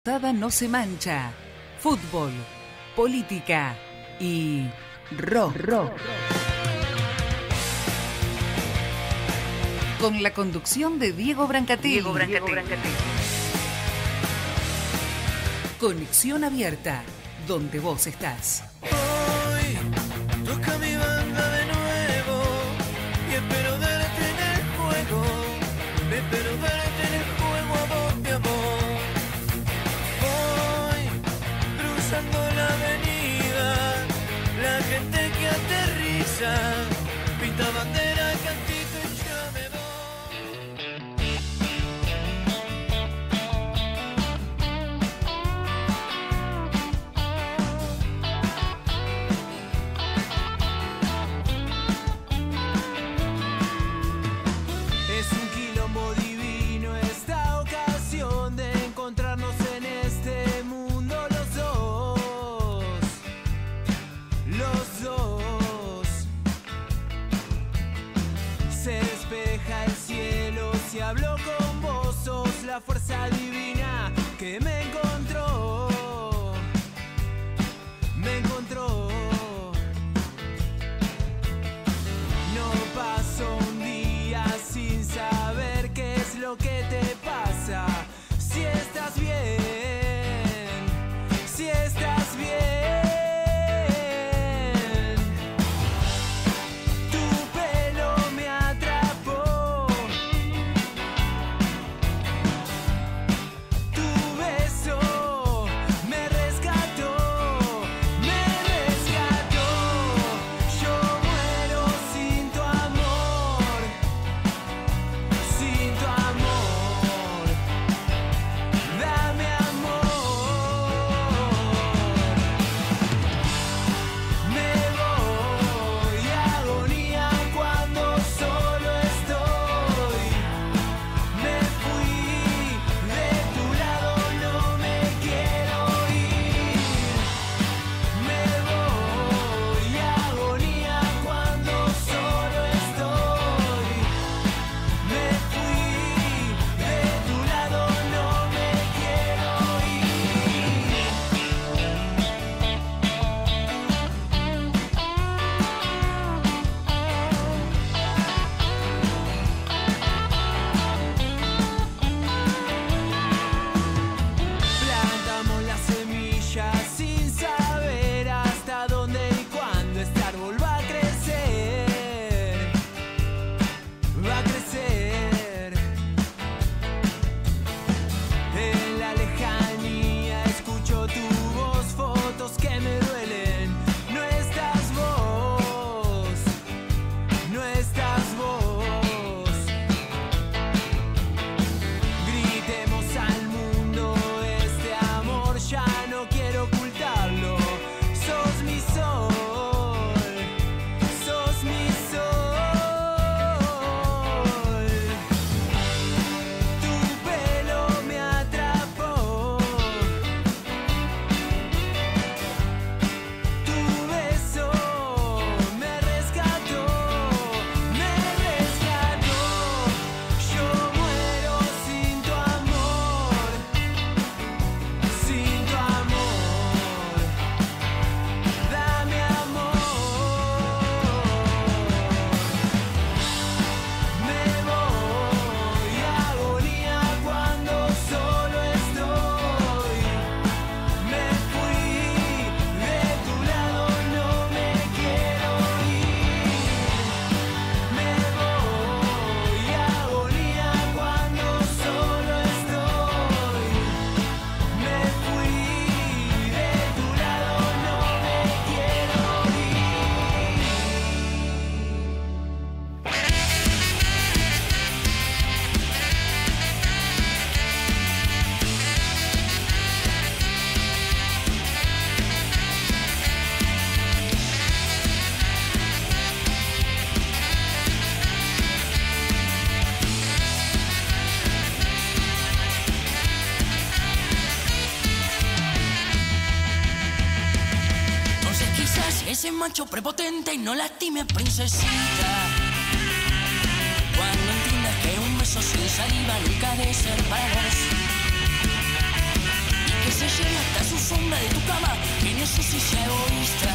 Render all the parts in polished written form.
Tada no se mancha. Fútbol, política y rock. Con la conducción de Diego Brancatelli. Conexión abierta, donde vos estás. Hoy toca mi banda de nuevo y espero verte en el juego. Espero verte en el juego a vos, mi amor. Voy cruzando la avenida, la gente que aterriza, pinta bandera, cantito y ya me voy. Es un quilombo divino esta ocasión de encontrarnos en este mundo los dos. Se despeja el cielo, si hablo con vos sos la fuerza divina que me encontró. No paso un día sin saber qué es lo que te pasa. Si estás bien, si estás bien. Tu pelo me atrapó, tu beso me rescató. Yo muero sin tu amor, sin tu amor. Dame amor. Me voy a agonía cuando solo estoy. Me fui de tu lado, no me quiero ir. Me voy a agonía cuando solo estoy. Me fui de tu lado, no me quiero ir. Plantamos las semillas sin saber hasta dónde y cuándo este árbol va a crecer. Va a crecer. En la lejanía escucho tu voz, fotos que me duelen. No estás vos, no estás vos. Gritemos al mundo este amor, ya no quiero ocultarlo. Sos mi sol, sos mi sol. Tu pelo me atrapó, tu beso me rescató, me rescató. Yo muero sin tu amor, sin tu amor. Dame amor. Me voy a agonía cuando solo estoy. Me fui de tu lado, no me quiero ir. Me voy a agonía cuando solo estoy. Me fui de tu lado, no me quiero ir. Entonces quizás ese macho prepotente no lastime, princesita. Cuando entiendas que un beso sin saliva nunca ha de ser para vos. Y de tu cama, que no sé si sea egoísta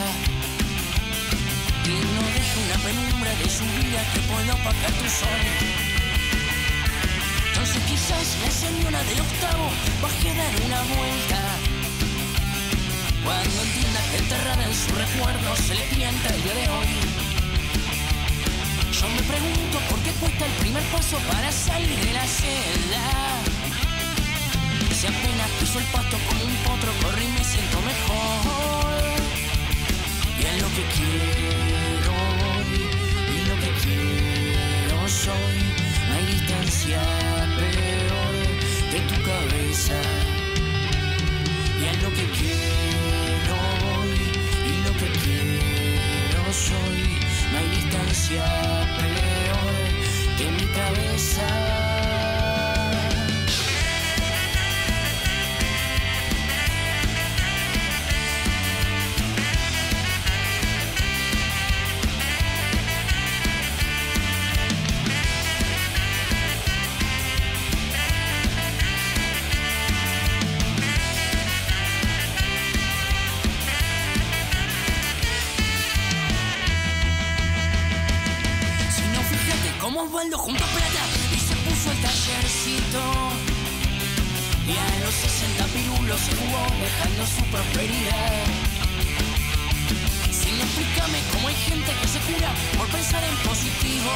y no deje una penumbra de su vida que pueda opacar tu sol. Entonces quizás la señora del octavo baje a dar una vuelta cuando entienda que enterrada en su recuerdo se le pianta el día de hoy. Yo me pregunto por qué cuesta el primer paso para salir de la celda. Si apenas piso el pasto como un potro, corro y me siento mejor. Y es lo que quiero hoy, y lo que quiero soy. No hay distancia peor que tu cabeza. Y es lo que quiero hoy, y lo que quiero soy. No hay distancia peor que mi cabeza. Como Osvaldo junto a plata y se puso el tallercito. Y a los 60 pirulos se jugó dejando su prosperidad. Si no, explícame cómo hay gente que se cura por pensar en positivo.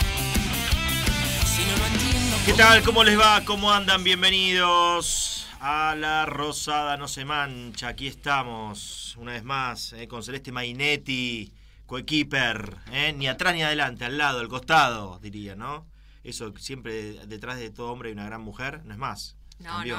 Si no lo entiendo. ¿Qué tal? ¿Cómo les va? ¿Cómo andan? Bienvenidos a La Rosada No Se Mancha. Aquí estamos una vez más con Celeste Mainetti, coequiper, ni atrás ni adelante, al lado, al costado, diría, ¿no? Eso siempre detrás de todo hombre hay una gran mujer, no es más. No, cambió.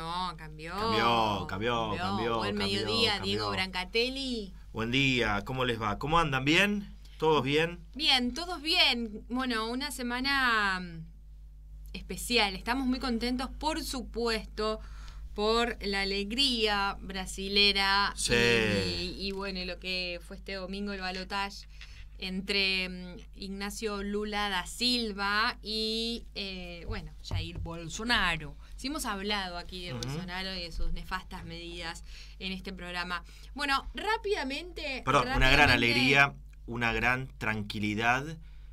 Cambió. Buen mediodía, Diego Brancatelli. Buen día, ¿cómo les va? ¿Cómo andan? ¿Bien? ¿Todos bien? Bien, todos bien. Bueno, una semana especial. Estamos muy contentos, por supuesto, por la alegría brasilera. Sí. Y bueno, y lo que fue este domingo el balotaje entre Ignacio Lula da Silva y Jair Bolsonaro. Sí, hemos hablado aquí de Bolsonaro y de sus nefastas medidas en este programa. Bueno, rápidamente... Una gran alegría, una gran tranquilidad,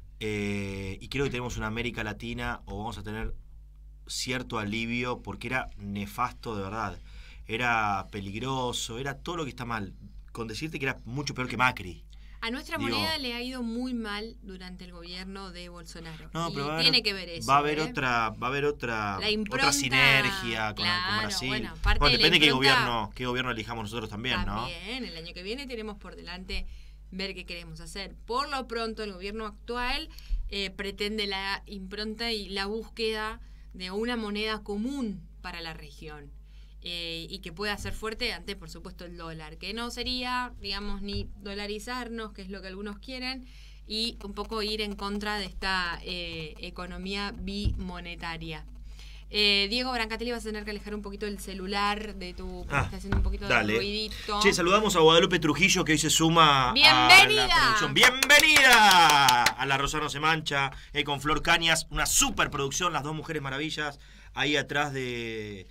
y creo que tenemos una América Latina, o vamos a tener cierto alivio, porque era nefasto de verdad, era peligroso, era todo lo que está mal, con decirte que era mucho peor que Macri. A nuestra moneda le ha ido muy mal durante el gobierno de Bolsonaro. No, y pero tiene que ver eso. Va a haber otra La impronta, otra sinergia con Brasil. Bueno, depende de qué gobierno elijamos nosotros también, ¿no? También, el año que viene tenemos por delante ver qué queremos hacer. Por lo pronto, el gobierno actual pretende la impronta y la búsqueda de una moneda común para la región. Y que pueda ser fuerte ante, por supuesto, el dólar, que no sería, digamos, ni dolarizarnos, que es lo que algunos quieren, y un poco ir en contra de esta economía bimonetaria. Diego Brancatelli, vas a tener que alejar un poquito el celular de tu... está haciendo un poquito de ruidito. Che, saludamos a Guadalupe Trujillo, que hoy se suma ¡bienvenida! A la producción. ¡Bienvenida! A La Rosada No Se Mancha, con Flor Cañas, una superproducción, las dos mujeres maravillas, ahí atrás de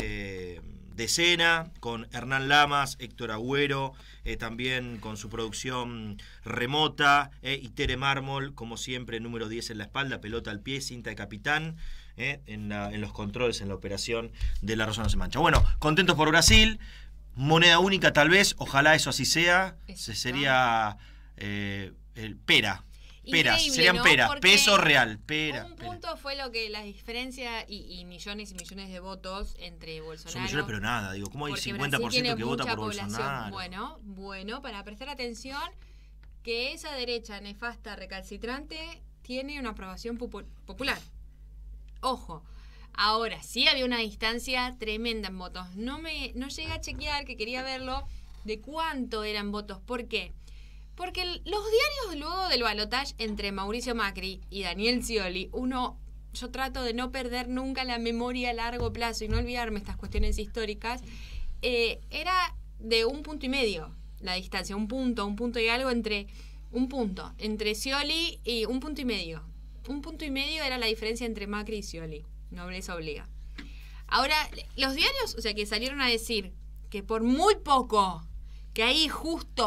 escena, con Hernán Lamas, Héctor Agüero, también con su producción remota, y Tere Mármol, como siempre, número 10 en la espalda, pelota al pie, cinta de capitán, en los controles, en la operación de La Rosada No Se Mancha. Bueno, contentos por Brasil, moneda única tal vez, ojalá eso así sea. Sería el pera. Peras, increíble, serían ¿no? peras, Porque peso real, pera. Un punto fue lo que la diferencia y millones y millones de votos entre Bolsonaro. Son millones, pero nada, digo, ¿cómo hay 50% que vota por Bolsonaro? Bueno, para prestar atención, que esa derecha nefasta, recalcitrante, tiene una aprobación popular. Ojo, ahora sí había una distancia tremenda en votos. No llegué a chequear, que quería verlo, de cuánto eran votos. ¿Por qué? Porque los diarios luego del balotaje entre Mauricio Macri y Daniel Scioli, yo trato de no perder nunca la memoria a largo plazo y no olvidarme estas cuestiones históricas, era de 1,5 puntos la distancia, un punto y algo entre Scioli y 1,5 puntos. 1,5 puntos era la diferencia entre Macri y Scioli, nobleza obliga. Ahora, los diarios, o sea, que salieron a decir que por muy poco, que ahí justo,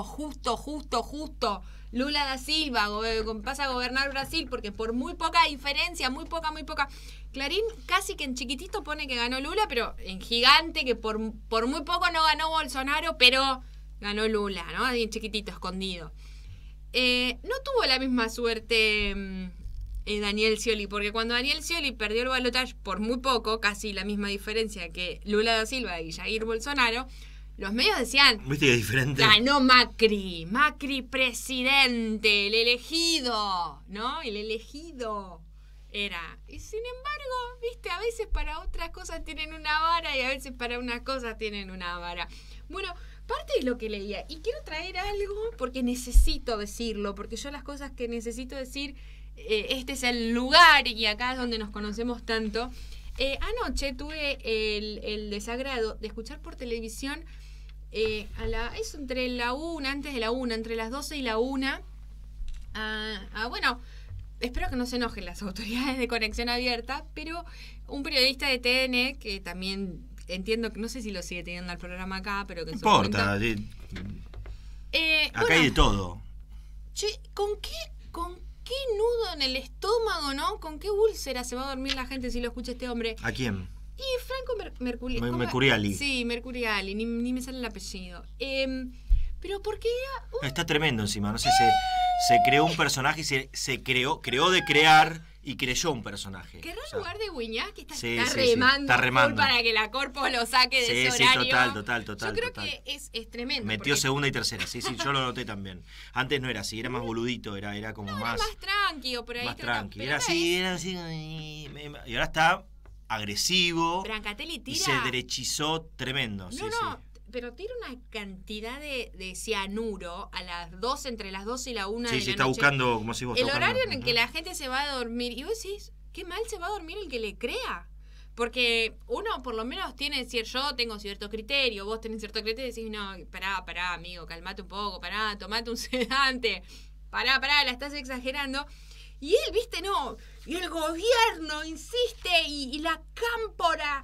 Lula da Silva pasa a gobernar Brasil, porque por muy poca diferencia, muy poca. Clarín casi que en chiquitito pone que ganó Lula, pero en gigante que por muy poco no ganó Bolsonaro, pero ganó Lula, ¿no? Ahí en chiquitito, escondido. No tuvo la misma suerte Daniel Scioli, porque cuando Daniel Scioli perdió el balotaje por muy poco, casi la misma diferencia que Lula da Silva y Jair Bolsonaro, los medios decían, ¿viste que es diferente? Ganó Macri presidente, el elegido, ¿no? El elegido era. Y sin embargo, viste, a veces para otras cosas tienen una vara y a veces para unas cosas tienen una vara. Bueno, parte de lo que leía, y quiero traer algo porque necesito decirlo, porque yo las cosas que necesito decir, este es el lugar y acá es donde nos conocemos tanto. Anoche tuve el desagrado de escuchar por televisión eso entre la 1, antes de la 1, entre las 12 y la 1. Bueno, espero que no se enojen las autoridades de Conexión Abierta, pero un periodista de TN, que también entiendo que no sé si lo sigue teniendo el programa acá, pero que en no importa. Acá hay de todo. Che, ¿con qué nudo en el estómago, no? ¿Con qué úlcera se va a dormir la gente si lo escucha este hombre? ¿A quién? Y Franco Mercuriali. Sí, Mercuriali, ni me sale el apellido. Pero porque era... Está tremendo encima, no sé, se creó un personaje, creó de crear y creyó un personaje. ¿Querrá en lugar de Guiñac que está remando para que la Corpo lo saque de ese horario? Total. Yo creo que es tremendo. Metió segunda y tercera, sí, yo lo noté también. Antes no era así, era más boludito, era como más... Era más tranqui, por ahí. Más tranqui, era así, y ahora está agresivo. Brancatelli tira... Y se derechizó tremendo. No, pero tira una cantidad de cianuro a las 12, entre las 12 y la 1 de la noche. Sí, está buscando, como si vos el horario en el que la gente se va a dormir. Y vos decís, qué mal se va a dormir el que le crea. Porque uno por lo menos tiene yo tengo cierto criterio, vos tenés cierto criterio y decís, no, pará, amigo, calmate un poco, tomate un sedante, pará, la estás exagerando. Y él, viste, no, y el gobierno insiste, y la cámpora,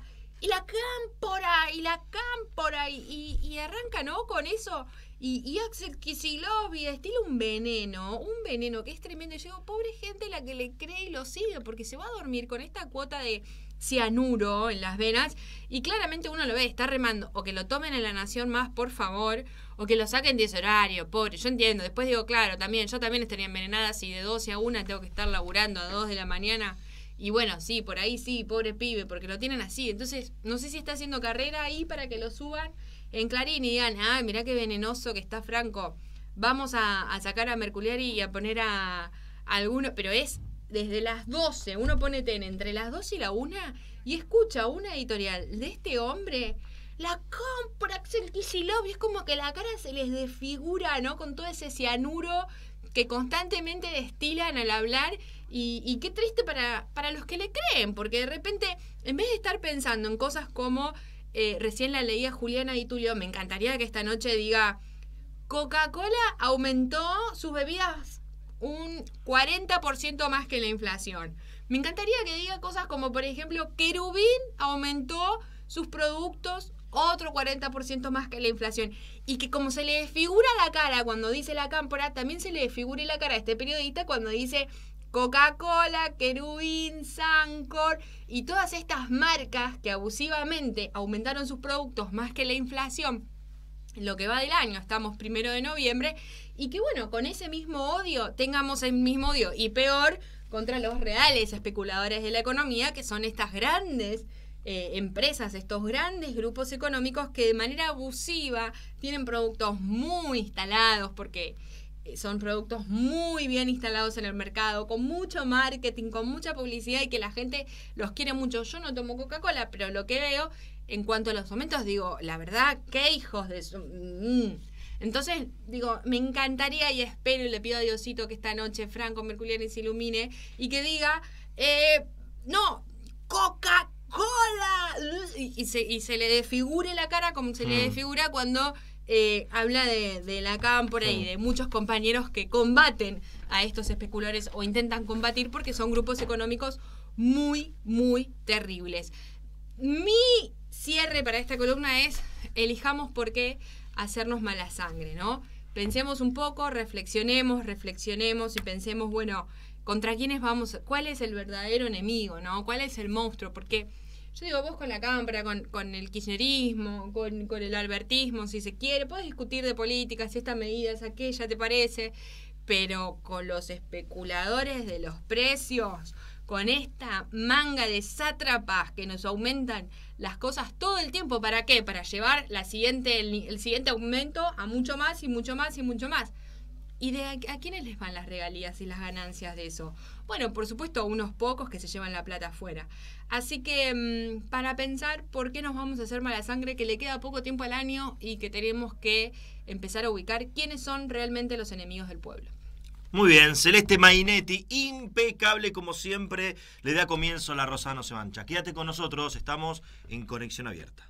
y arranca, ¿no? Con eso, y Axel Kicillof destila un veneno que es tremendo. Y yo digo, pobre gente la que le cree y lo sigue, porque se va a dormir con esta cuota de cianuro en las venas, y claramente uno lo ve, está remando, o que lo tomen en La Nación Más, por favor, o que lo saquen de ese horario, pobre, yo entiendo. Después digo, claro, yo también estaría envenenada si de 12 a 1 tengo que estar laburando a 2 de la mañana, y bueno, sí, por ahí sí, pobre pibe, porque lo tienen así. Entonces, no sé si está haciendo carrera ahí para que lo suban en Clarín y digan, mirá qué venenoso que está Franco, vamos a sacar a Mercuriali y a poner a alguno, pero es desde las 12, uno pone entre las 12 y la 1 y escucha una editorial de este hombre, la compra Axel Kicillof, y es como que la cara se les desfigura, ¿no? Con todo ese cianuro que constantemente destilan al hablar, y qué triste para los que le creen, porque de repente, en vez de estar pensando en cosas como, recién la leía Juliana Di Tulio, me encantaría que esta noche diga, Coca-Cola aumentó sus bebidas un 40% más que la inflación. Me encantaría que diga cosas como, por ejemplo, Querubín aumentó sus productos otro 40% más que la inflación. Y que como se le desfigura la cara cuando dice la cámpora, también se le desfigure la cara a este periodista cuando dice Coca-Cola, Querubín, Sancor y todas estas marcas que abusivamente aumentaron sus productos más que la inflación en lo que va del año. Estamos 1 de noviembre, y que bueno, con ese mismo odio, tengamos el mismo odio y peor contra los reales especuladores de la economía, que son estas grandes empresas, estos grandes grupos económicos que de manera abusiva tienen productos muy instalados, porque son productos muy bien instalados en el mercado, con mucho marketing, con mucha publicidad, y que la gente los quiere mucho. Yo no tomo Coca-Cola, pero lo que veo en cuanto a los aumentos, digo, la verdad, qué hijos de su... Entonces, digo, me encantaría y espero y le pido a Diosito que esta noche Franco Mercuriali se ilumine y que diga, no, Coca-Cola, y se le desfigure la cara como se le desfigura cuando habla de la cámpora y de muchos compañeros que combaten a estos especuladores o intentan combatir, porque son grupos económicos muy, muy terribles. Mi cierre para esta columna es: elijamos por qué hacernos mala sangre, ¿no? Pensemos un poco, reflexionemos y pensemos, bueno, ¿contra quiénes vamos? ¿Cuál es el verdadero enemigo, no? ¿Cuál es el monstruo? Porque yo digo, vos con la cámpora, con el kirchnerismo, con el albertismo, si se quiere, podés discutir de política, si esta medida es aquella, ¿te parece? Pero con los especuladores de los precios, con esta manga de sátrapas que nos aumentan las cosas todo el tiempo, ¿para qué? Para llevar el siguiente aumento a mucho más y mucho más y mucho más. ¿Y a quiénes les van las regalías y las ganancias de eso? Bueno, por supuesto a unos pocos que se llevan la plata afuera. Así que para pensar por qué nos vamos a hacer mala sangre, que le queda poco tiempo al año y que tenemos que empezar a ubicar quiénes son realmente los enemigos del pueblo. Muy bien, Celeste Mainetti, impecable como siempre, le da comienzo a La Rosa No Se Mancha. Quédate con nosotros, estamos en Conexión Abierta.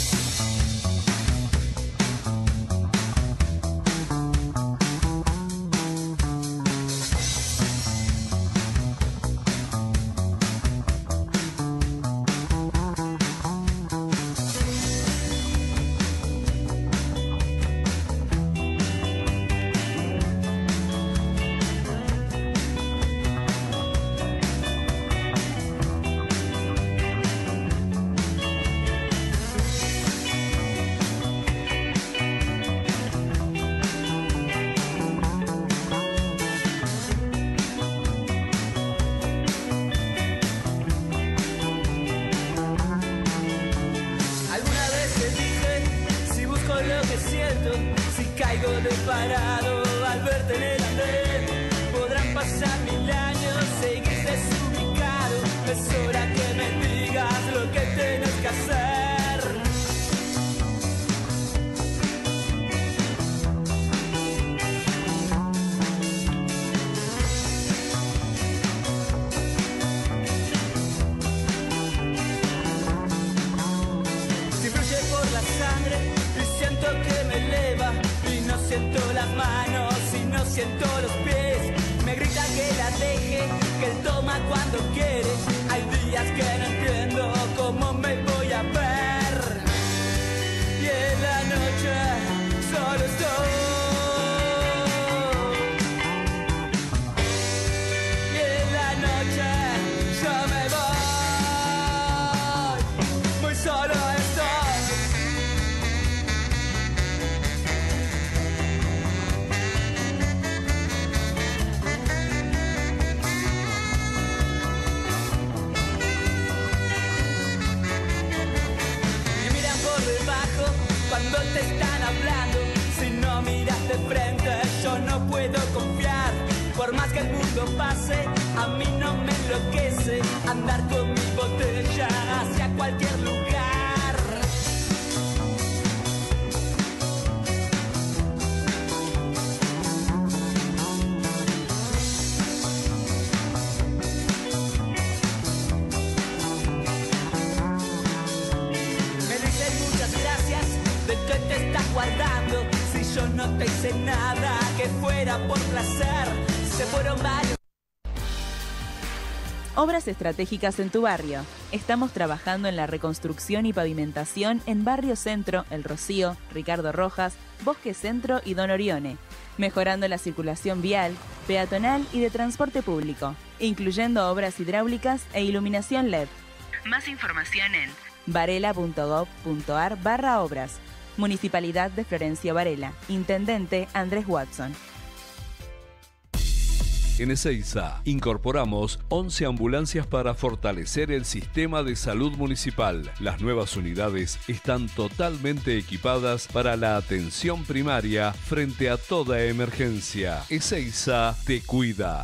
Obras estratégicas en tu barrio. Estamos trabajando en la reconstrucción y pavimentación en Barrio Centro, El Rocío, Ricardo Rojas, Bosque Centro y Don Orione, mejorando la circulación vial, peatonal y de transporte público, incluyendo obras hidráulicas e iluminación LED. Más información en varela.gov.ar/obras. Municipalidad de Florencio Varela. Intendente Andrés Watson. En Ezeiza incorporamos 11 ambulancias para fortalecer el sistema de salud municipal. Las nuevas unidades están totalmente equipadas para la atención primaria frente a toda emergencia. Ezeiza te cuida.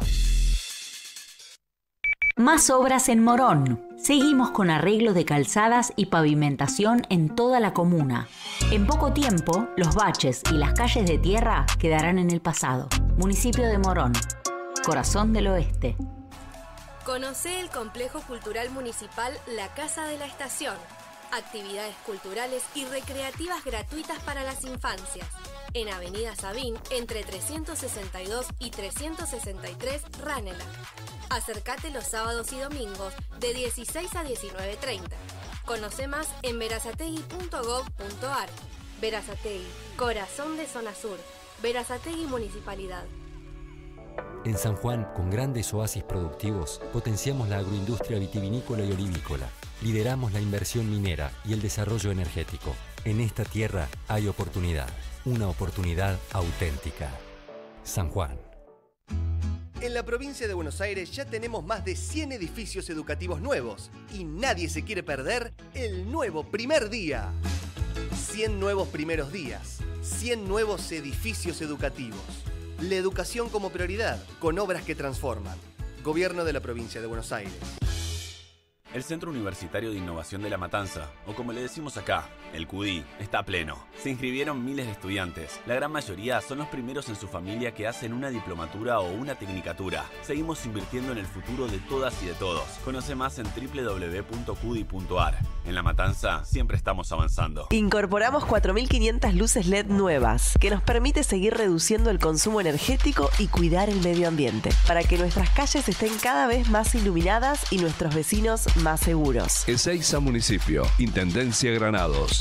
Más obras en Morón. Seguimos con arreglo de calzadas y pavimentación en toda la comuna. En poco tiempo, los baches y las calles de tierra quedarán en el pasado. Municipio de Morón. Corazón del Oeste. Conocé el Complejo Cultural Municipal La Casa de la Estación. Actividades culturales y recreativas gratuitas para las infancias. En Avenida Sabín, entre 362 y 363 Ranelagh. Acércate los sábados y domingos de 16 a 19:30. Conoce más en berazategui.gov.ar. Berazategui, corazón de Zona Sur. Berazategui Municipalidad. En San Juan, con grandes oasis productivos, potenciamos la agroindustria vitivinícola y olivícola. Lideramos la inversión minera y el desarrollo energético. En esta tierra hay oportunidad, una oportunidad auténtica. San Juan. En la provincia de Buenos Aires ya tenemos más de 100 edificios educativos nuevos y nadie se quiere perder el nuevo primer día. 100 nuevos primeros días, 100 nuevos edificios educativos. La educación como prioridad, con obras que transforman. Gobierno de la provincia de Buenos Aires. El Centro Universitario de Innovación de La Matanza, o como le decimos acá, el CUDI, está pleno. Se inscribieron miles de estudiantes. La gran mayoría son los primeros en su familia que hacen una diplomatura o una tecnicatura. Seguimos invirtiendo en el futuro de todas y de todos. Conoce más en www.cudi.ar. En La Matanza siempre estamos avanzando. Incorporamos 4.500 luces LED nuevas, que nos permite seguir reduciendo el consumo energético y cuidar el medio ambiente, para que nuestras calles estén cada vez más iluminadas y nuestros vecinos más seguros. Ezeiza Municipio, Intendencia Granados.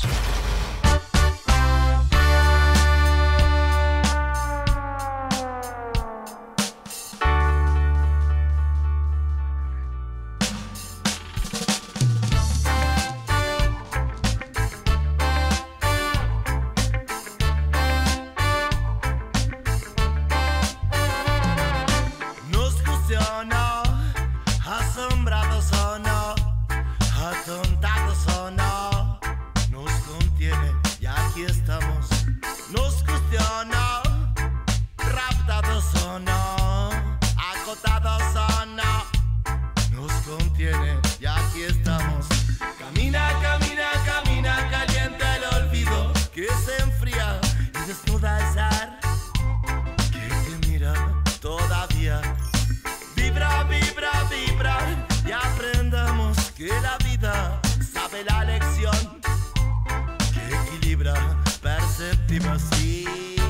Nos funciona, asombrados o no, atontados o no, nos contiene y aquí estamos. Nos cuestiona, raptados o no, acotados o no, nos contiene y aquí estamos. Camina, camina, camina, caliente el olvido que se enfría y desnuda el zar que te mira todavía. Vibra, vibra, vibra y aprendamos que la vida sabe la lección que equilibra, perceptiva, sí.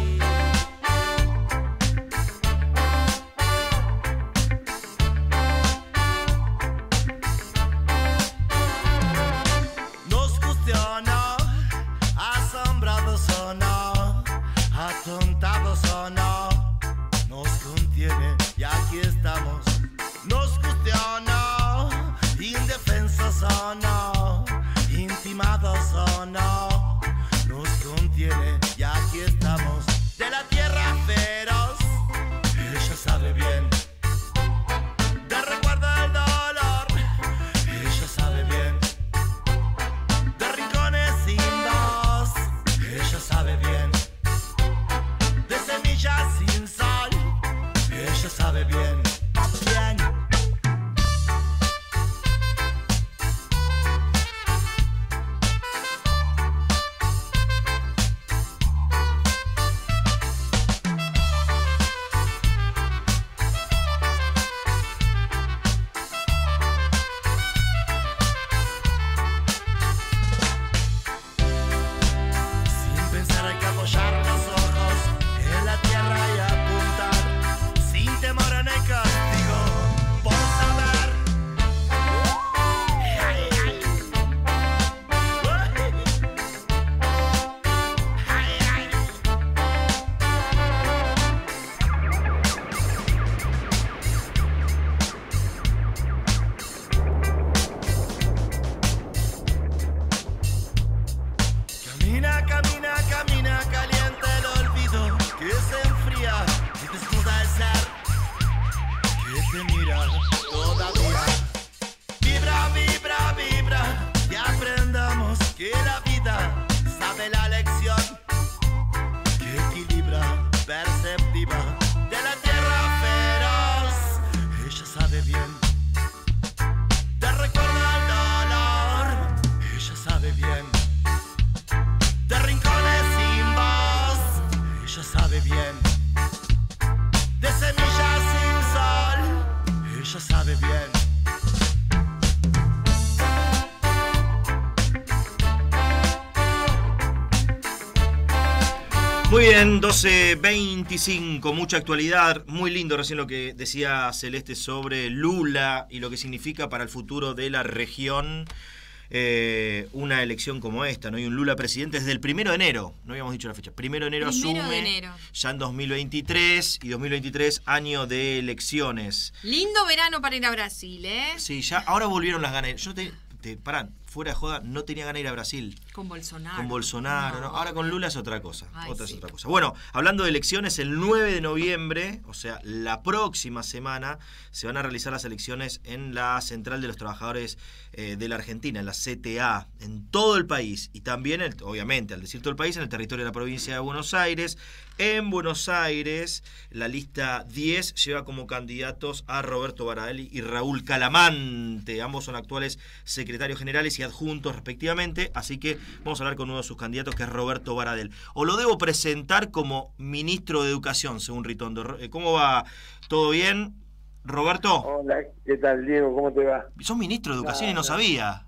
Nos cuestiona, asombrados o no, atontados o no, nos contiene y aquí estamos. Nos cuestiona, indefensos o no, intimados o no, nos contiene y aquí estamos. De la tierra feroz, ella sabe bien. De recuerdo el dolor, ella sabe bien. De rincones sin voz, ella sabe bien. De semillas sin sol, ella sabe bien. Bien. Sin pensar hay que apoyar los ojos en la tierra y apuntar, sin temor en el castigo, por saber. Ay, ay. Ay, ay. Camina, camina, camina, caliente el olvido que se enfría y desnuda el ser que te mira todavía. Vibra, vibra, vibra y aprendamos que la vida sabe la lección que equilibra, perceptiva. De la tierra feroz, ella sabe bien. De recuerdo al dolor, ella sabe bien. De rincones sin voz, ella sabe bien. De semillas sin sol, ella sabe bien. Muy bien, 12:25, mucha actualidad, muy lindo recién lo que decía Celeste sobre Lula y lo que significa para el futuro de la región. una elección como esta, ¿no? Y un Lula presidente desde el 1 de enero, no habíamos dicho la fecha, 1 de enero asume, de enero. Ya en 2023, y 2023 año de elecciones. Lindo verano para ir a Brasil, ¿eh? Sí, ya ahora volvieron las ganas. Yo pará, fuera de joda, no tenía ganas de ir a Brasil. Con Bolsonaro. Con Bolsonaro, ¿no? Ahora con Lula es otra cosa. Ay, Es sí. otra cosa. Bueno, hablando de elecciones, el 9 de noviembre, o sea, la próxima semana, se van a realizar las elecciones en la Central de los Trabajadores de la Argentina, en la CTA, en todo el país. Y también, obviamente, al decir todo el país, en el territorio de la provincia de Buenos Aires. En Buenos Aires, la lista 10 lleva como candidatos a Roberto Baradel y Raúl Calamante. Ambos son actuales secretarios generales y adjuntos respectivamente, así que vamos a hablar con uno de sus candidatos, que es Roberto Baradel. O lo debo presentar como ministro de Educación, según Ritondo. ¿Cómo va? ¿Todo bien? ¿Roberto? Hola, ¿qué tal, Diego? ¿Cómo te va? Sos ministro de Educación y no sabía.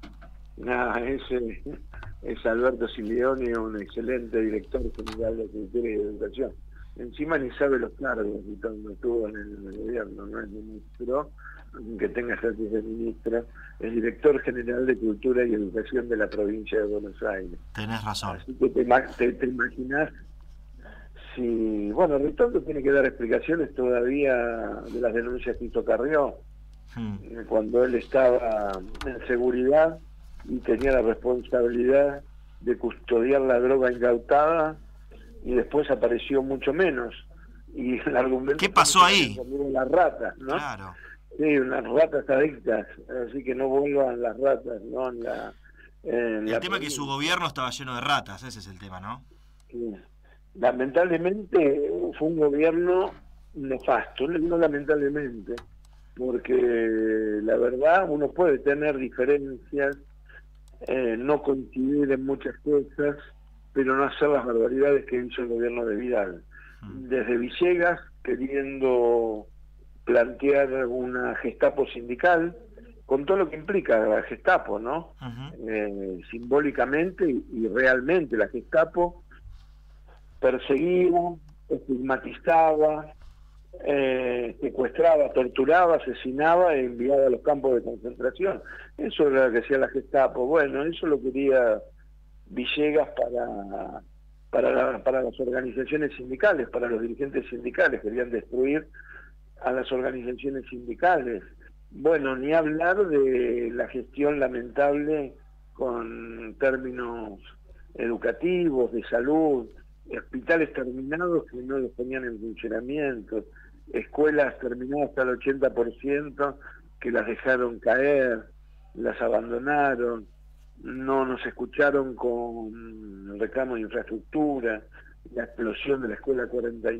Es Alberto Sileoni, un excelente director general de Cultura y Educación. Encima ni sabe los cargos, Ritondo estuvo en el gobierno, no es ministro, aunque tenga estatus de ministro, es director general de Cultura y Educación de la provincia de Buenos Aires. Tenés razón. Así que te imaginás si... Bueno, Ritondo tiene que dar explicaciones todavía de las denuncias que hizo Carrió, cuando él estaba en seguridad y tenía la responsabilidad de custodiar la droga incautada, y después apareció mucho menos. Y el argumento... ¿Qué pasó ahí? Las ratas, ¿no? Claro. Sí, unas ratas adictas, así que no vuelvan las ratas, ¿no? El tema es que su gobierno estaba lleno de ratas, ese es el tema, ¿no? Sí. Lamentablemente fue un gobierno nefasto, no lamentablemente, porque la verdad uno puede tener diferencias, no coincidir en muchas cosas, pero no hacer las barbaridades que hizo el gobierno de Vidal. Desde Villegas, queriendo plantear una Gestapo sindical, con todo lo que implica la Gestapo, ¿no? Simbólicamente y realmente la Gestapo perseguía, estigmatizaba, secuestraba, torturaba, asesinaba e enviaba a los campos de concentración. Eso era lo que hacía la Gestapo. Bueno, eso lo quería Villegas para las organizaciones sindicales, para los dirigentes sindicales. Querían destruir a las organizaciones sindicales. Bueno, ni hablar de la gestión lamentable con términos educativos, de salud, hospitales terminados que no los tenían en funcionamiento, escuelas terminadas hasta el 80% que las dejaron caer, las abandonaron, no nos escucharon con el reclamo de infraestructura, la explosión de la escuela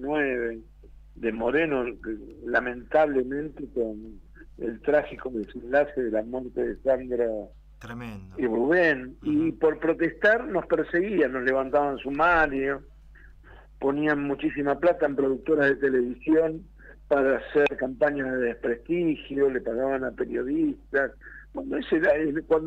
49, de Moreno, lamentablemente con el trágico desenlace de la muerte de Sandra Tremendo. Y Rubén, y por protestar nos perseguían, nos levantaban sumario, ponían muchísima plata en productoras de televisión para hacer campañas de desprestigio, le pagaban a periodistas. Bueno, ese era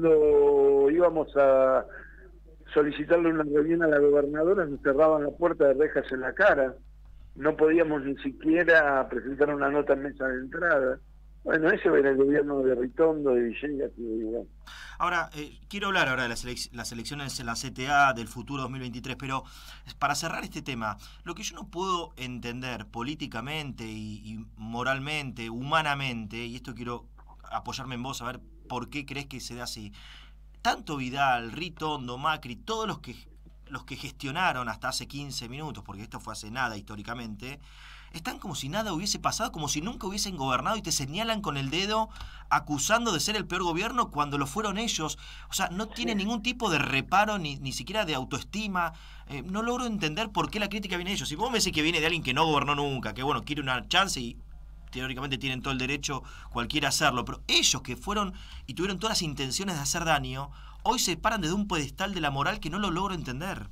cuando íbamos a solicitarle una reunión a la gobernadora, nos cerraban la puerta de rejas en la cara, no podíamos ni siquiera presentar una nota en mesa de entrada. Bueno, ese era el gobierno de Ritondo, de Villegas y de Vidal. Ahora, quiero hablar ahora de las elecciones en la CTA del futuro 2023, pero para cerrar este tema, lo que yo no puedo entender políticamente y moralmente, humanamente, y esto quiero apoyarme en vos, a ver por qué crees que se da así. Tanto Vidal, Ritondo, Macri, todos los que gestionaron hasta hace 15 minutos, porque esto fue hace nada históricamente, están como si nada hubiese pasado, como si nunca hubiesen gobernado y te señalan con el dedo acusando de ser el peor gobierno cuando lo fueron ellos. O sea, no tiene ningún tipo de reparo ni siquiera de autoestima. No logro entender por qué la crítica viene de ellos. Si vos me decís que viene de alguien que no gobernó nunca, que bueno, quiere una chance y teóricamente tienen todo el derecho cualquiera a hacerlo, pero ellos que fueron y tuvieron todas las intenciones de hacer daño, hoy se paran desde un pedestal de la moral que no lo logro entender.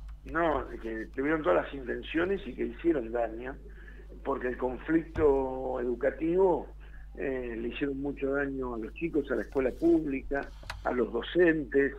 No, que tuvieron todas las intenciones y que hicieron daño, porque el conflicto educativo le hicieron mucho daño a los chicos, a la escuela pública, a los docentes.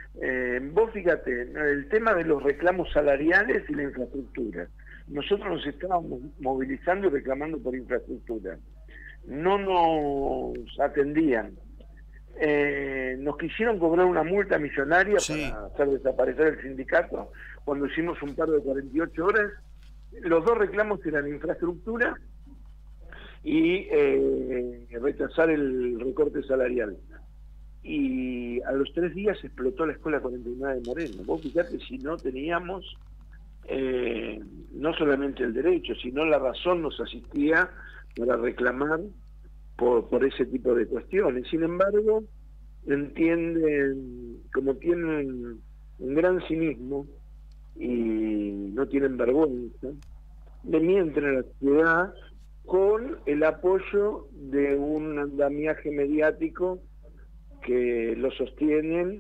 Vos fíjate, el tema de los reclamos salariales y la infraestructura. Nosotros nos estábamos movilizando y reclamando por infraestructura. No nos atendían. nos quisieron cobrar una multa millonaria para hacer desaparecer el sindicato cuando hicimos un paro de 48 horas. Los dos reclamos eran infraestructura y rechazar el recorte salarial. Y a los 3 días explotó la escuela 49 de Moreno. Vos fijate si no teníamos no solamente el derecho, sino la razón nos asistía para reclamar por ese tipo de cuestiones. Sin embargo, entienden, como tienen un gran cinismo y no tienen vergüenza, mienten a la ciudad con el apoyo de un andamiaje mediático que lo sostienen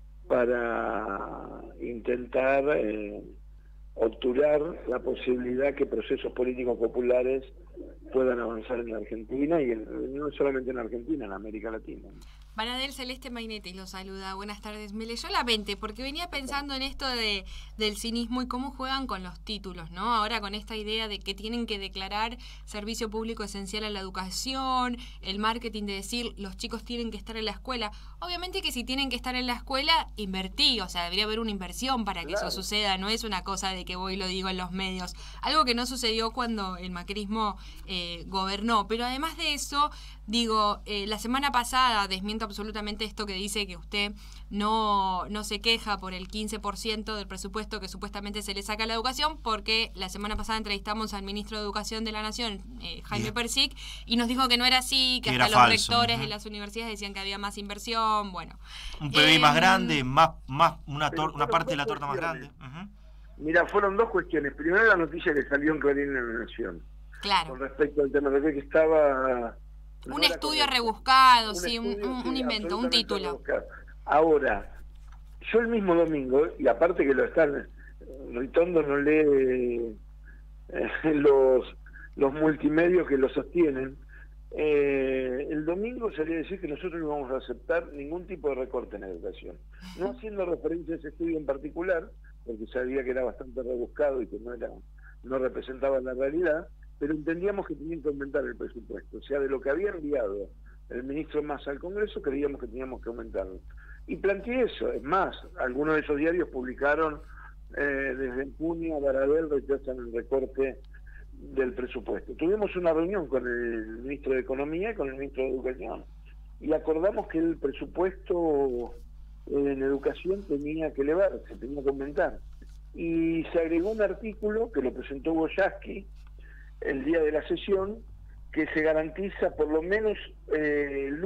para intentar obturar la posibilidad que procesos políticos populares puedan avanzar en la Argentina y no solamente en Argentina, en América Latina. Baradel, Celeste Mainetti lo saluda, buenas tardes. Me leyó la mente porque venía pensando en esto del cinismo y cómo juegan con los títulos, ¿no? Ahora con esta idea de que tienen que declarar servicio público esencial a la educación, el marketing de decir los chicos tienen que estar en la escuela. Obviamente que si tienen que estar en la escuela, invertí, o sea, debería haber una inversión para que eso suceda, no es una cosa de que voy y lo digo en los medios. Algo que no sucedió cuando el macrismo gobernó, pero además de eso, digo, la semana pasada, desmiento absolutamente esto que dice que usted no se queja por el 15% del presupuesto que supuestamente se le saca a la educación, porque la semana pasada entrevistamos al ministro de Educación de la Nación, Jaime Persic, y nos dijo que no era así, que hasta los rectores de las universidades decían que había más inversión, bueno. Un PBI más grande, una parte de la torta más grande. Mira, fueron 2 cuestiones. Primero, la noticia que salió en Clarín de la Nación. Claro. Con respecto al tema de que estaba... Un estudio rebuscado, sí, un invento, un título. Rebuscado. Ahora, yo el mismo domingo, y aparte que lo están, Ritondo no lee los multimedios que lo sostienen, el domingo salí a decir que nosotros no vamos a aceptar ningún tipo de recorte en educación. No haciendo referencia a ese estudio en particular, porque sabía que era bastante rebuscado y que no representaba la realidad, pero entendíamos que tenían que aumentar el presupuesto. O sea, de lo que había enviado el ministro Massa al Congreso, creíamos que teníamos que aumentarlo. Y planteé eso. Es más, algunos de esos diarios publicaron desde en junio, Baradel rechazan el recorte del presupuesto. Tuvimos una reunión con el ministro de Economía y con el ministro de Educación, y acordamos que el presupuesto en educación tenía que elevarse, tenía que aumentar. Y se agregó un artículo que lo presentó Boyaski el día de la sesión, que se garantiza por lo menos el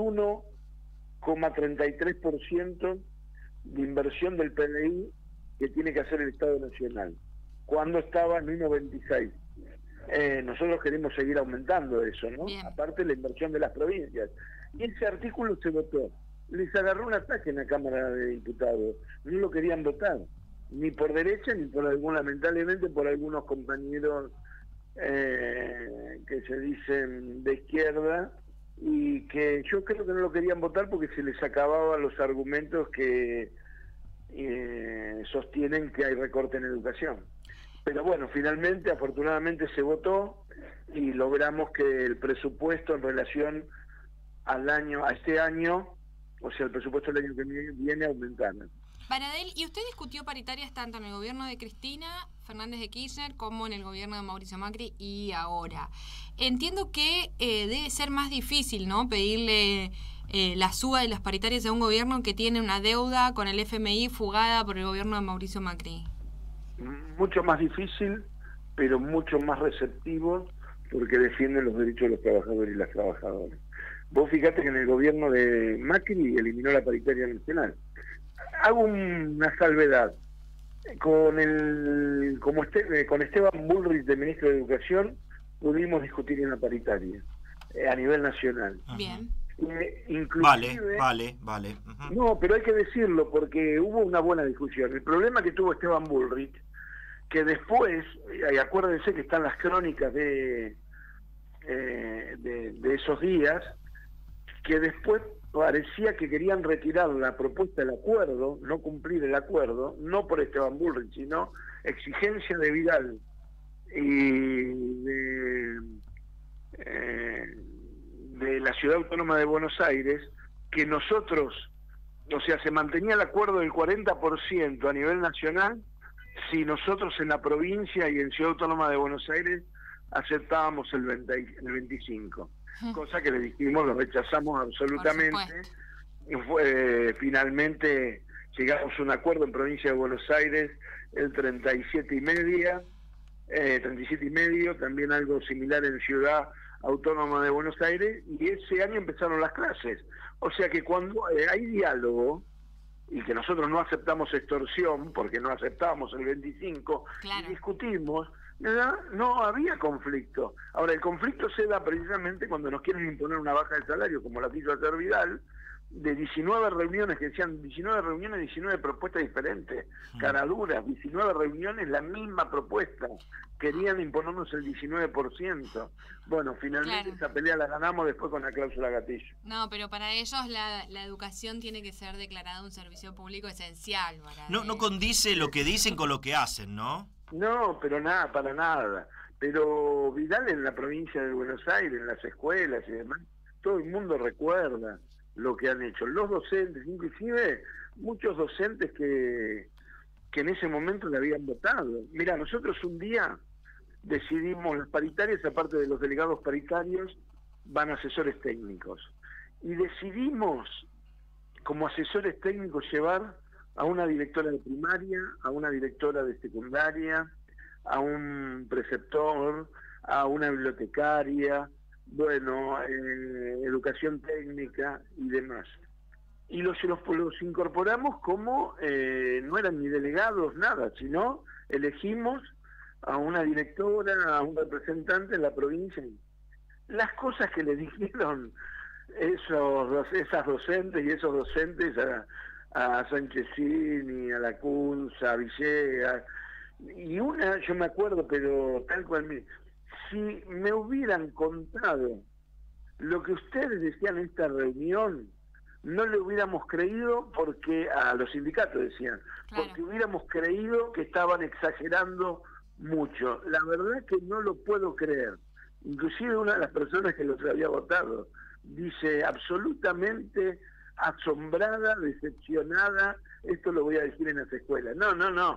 1,33% de inversión del PBI que tiene que hacer el Estado Nacional, cuando estaba en 1,26%. Nosotros queremos seguir aumentando eso, ¿no? Bien. Aparte la inversión de las provincias. Y ese artículo se votó. Les agarró un ataque en la Cámara de Diputados. No lo querían votar, ni por derecha, ni por lamentablemente por algunos compañeros que se dicen de izquierda, y que yo creo que no lo querían votar porque se les acababan los argumentos que sostienen que hay recorte en educación. Pero bueno, finalmente, afortunadamente se votó y logramos que el presupuesto en relación a este año, o sea, el presupuesto del año que viene, aumentando. Baradel, ¿y usted discutió paritarias tanto en el gobierno de Cristina Fernández de Kirchner como en el gobierno de Mauricio Macri y ahora? Entiendo que debe ser más difícil, ¿no?, pedirle la suba de las paritarias a un gobierno que tiene una deuda con el FMI fugada por el gobierno de Mauricio Macri. Mucho más difícil, pero mucho más receptivo, porque defienden los derechos de los trabajadores y las trabajadoras. Vos fijate que en el gobierno de Macri eliminó la paritaria nacional. Hago una salvedad. Con Esteban Bullrich, de ministro de Educación, pudimos discutir en la paritaria a nivel nacional. Bien. Inclusive, vale. No, pero hay que decirlo porque hubo una buena discusión. El problema que tuvo Esteban Bullrich, que después, y acuérdense que están las crónicas de esos días, que después parecía que querían retirar la propuesta del acuerdo, no cumplir el acuerdo, no por Esteban Bullrich, sino exigencia de Vidal y de la Ciudad Autónoma de Buenos Aires, que nosotros, o sea, se mantenía el acuerdo del 40% a nivel nacional si nosotros en la provincia y en Ciudad Autónoma de Buenos Aires aceptábamos el 25%, cosa que le dijimos, lo rechazamos absolutamente. Finalmente llegamos a un acuerdo en provincia de Buenos Aires el 37,5%, también algo similar en Ciudad Autónoma de Buenos Aires, y ese año empezaron las clases. O sea que cuando hay diálogo, y que nosotros no aceptamos extorsión, porque no aceptábamos el 25%, y discutimos, no había conflicto. Ahora, el conflicto se da precisamente cuando nos quieren imponer una baja de salario, como la quiso hacer Vidal, de 19 reuniones, que decían 19 reuniones, 19 propuestas diferentes, caraduras, 19 reuniones, la misma propuesta, querían imponernos el 19%. Bueno, finalmente esa pelea la ganamos después con la cláusula gatillo. No, pero para ellos la educación tiene que ser declarada un servicio público esencial. No condice lo que dicen con lo que hacen, ¿no? No, pero nada, para nada. Pero Vidal en la provincia de Buenos Aires, en las escuelas y demás, todo el mundo recuerda lo que han hecho. Los docentes, inclusive muchos docentes que en ese momento le habían votado. Mira, nosotros un día decidimos, las paritarias, aparte de los delegados paritarios, van asesores técnicos. Y decidimos, como asesores técnicos, llevar a una directora de primaria, a una directora de secundaria, a un preceptor, a una bibliotecaria, educación técnica y demás. Y los incorporamos como, no eran ni delegados, nada, sino elegimos a una directora, a un representante en la provincia. Las cosas que le dijeron esas docentes y esos docentes a Sanchezini, a Lacunza, a Villegas, y una, yo me acuerdo, pero tal cual, si me hubieran contado lo que ustedes decían en esta reunión, no le hubiéramos creído, porque a los sindicatos decían, porque hubiéramos creído que estaban exagerando mucho. La verdad que no lo puedo creer. Inclusive una de las personas que los había votado dice absolutamente asombrada, decepcionada, esto lo voy a decir en las escuelas. No.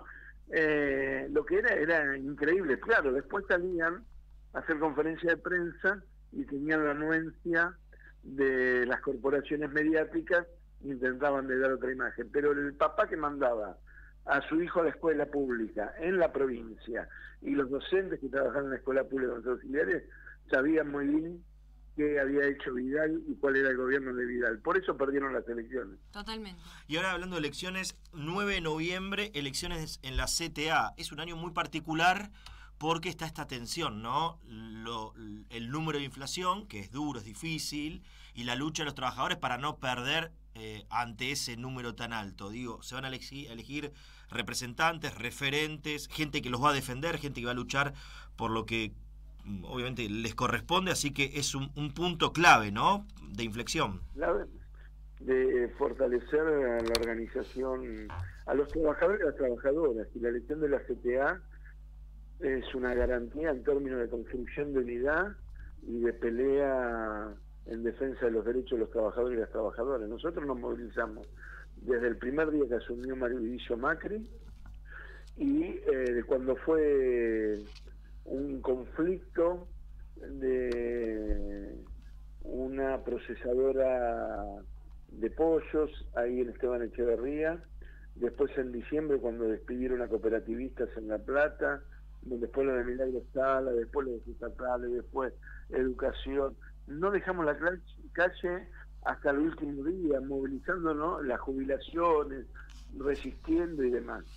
Lo que era increíble. Claro, después salían a hacer conferencia de prensa y tenían la anuencia de las corporaciones mediáticas, intentaban de dar otra imagen. Pero el papá que mandaba a su hijo a la escuela pública en la provincia y los docentes que trabajaban en la escuela pública con sus auxiliares sabían muy bien qué había hecho Vidal y cuál era el gobierno de Vidal. Por eso perdieron las elecciones. Totalmente. Y ahora hablando de elecciones, 9 de noviembre, elecciones en la CTA. Es un año muy particular porque está esta tensión, ¿no? El número de inflación, que es duro, es difícil, y la lucha de los trabajadores para no perder ante ese número tan alto. Digo, se van a elegir representantes, referentes, gente que los va a defender, gente que va a luchar por lo que obviamente les corresponde, así que es un punto clave, ¿no?, de inflexión. Clave de fortalecer a la organización, a los trabajadores y las trabajadoras, y la elección de la CTA es una garantía en términos de construcción de unidad y de pelea en defensa de los derechos de los trabajadores y las trabajadoras. Nosotros nos movilizamos desde el primer día que asumió Mauricio Macri y de cuando fue un conflicto de una procesadora de pollos ahí en Esteban Echeverría, después en diciembre cuando despidieron a cooperativistas en La Plata, después lo de Milagro Sala, después lo de Citatales, después educación. No dejamos la calle hasta el último día, movilizándonos, las jubilaciones, resistiendo y demás.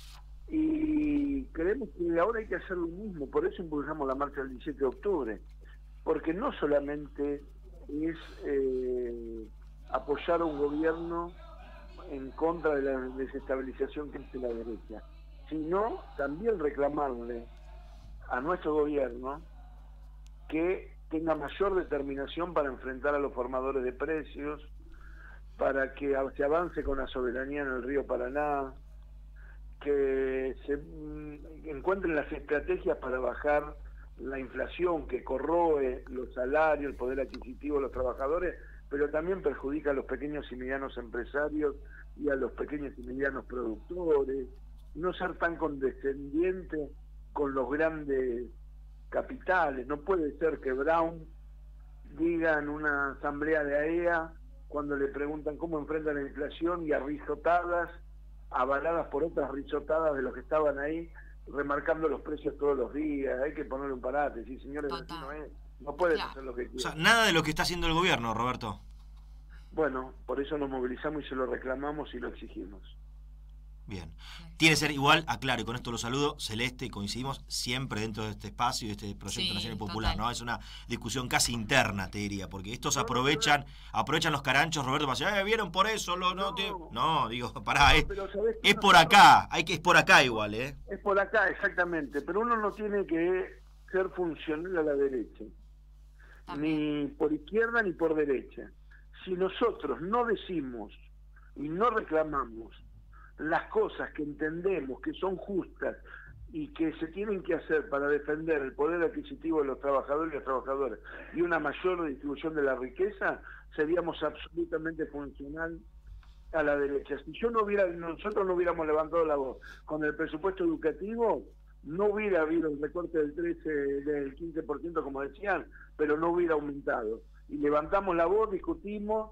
Y creemos que ahora hay que hacer lo mismo, por eso impulsamos la marcha del 17 de octubre, porque no solamente es apoyar a un gobierno en contra de la desestabilización que hace la derecha, sino también reclamarle a nuestro gobierno que tenga mayor determinación para enfrentar a los formadores de precios, para que se avance con la soberanía en el río Paraná, que se encuentren las estrategias para bajar la inflación que corroe los salarios, el poder adquisitivo de los trabajadores, pero también perjudica a los pequeños y medianos empresarios y a los pequeños y medianos productores. No ser tan condescendiente con los grandes capitales. No puede ser que Brown diga en una asamblea de AEA, cuando le preguntan cómo enfrentan la inflación, y a risotadas, avaladas por otras risotadas de los que estaban ahí, remarcando los precios todos los días. Hay que ponerle un parate, sí, señores, así no es. No pueden hacer lo que quieran. O sea, nada de lo que está haciendo el gobierno, Roberto. Bueno, por eso nos movilizamos y se lo reclamamos y lo exigimos. Bien. Tiene que ser igual, aclaro, y con esto lo saludo, Celeste, y coincidimos siempre dentro de este espacio y de este proyecto nacional y popular, ¿no? Es una discusión casi interna, te diría, porque estos aprovechan los caranchos, Roberto, para decir, ¿vieron por eso? No, digo, pará, es por acá, es por acá igual, ¿eh? Es por acá, exactamente, pero uno no tiene que ser funcional a la derecha, ni por izquierda ni por derecha. Si nosotros no decimos y no reclamamos las cosas que entendemos que son justas y que se tienen que hacer para defender el poder adquisitivo de los trabajadores y las trabajadoras y una mayor distribución de la riqueza, seríamos absolutamente funcional a la derecha. Si nosotros no hubiéramos levantado la voz con el presupuesto educativo, no hubiera habido el recorte del 15%, como decían, pero no hubiera aumentado. Y levantamos la voz, discutimos,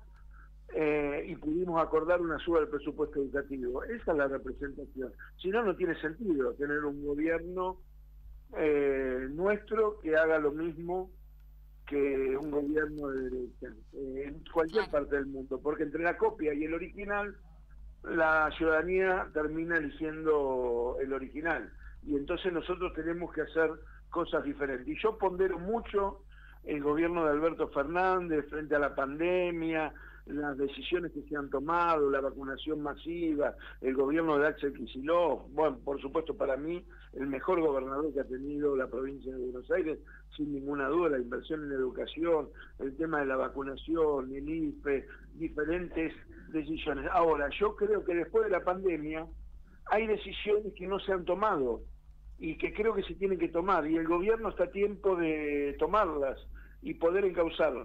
y pudimos acordar una suba del presupuesto educativo. Esa es la representación. Si no, no tiene sentido tener un gobierno nuestro que haga lo mismo que un gobierno de derecha en cualquier parte del mundo, porque entre la copia y el original, la ciudadanía termina eligiendo el original, y entonces nosotros tenemos que hacer cosas diferentes. Y yo pondero mucho el gobierno de Alberto Fernández frente a la pandemia, las decisiones que se han tomado, la vacunación masiva, el gobierno de Axel Kicillof. Bueno, por supuesto, para mí, el mejor gobernador que ha tenido la provincia de Buenos Aires, sin ninguna duda, la inversión en educación, el tema de la vacunación, el IFE, diferentes decisiones. Ahora, yo creo que después de la pandemia hay decisiones que no se han tomado y que creo que se tienen que tomar, y el gobierno está a tiempo de tomarlas y poder encauzar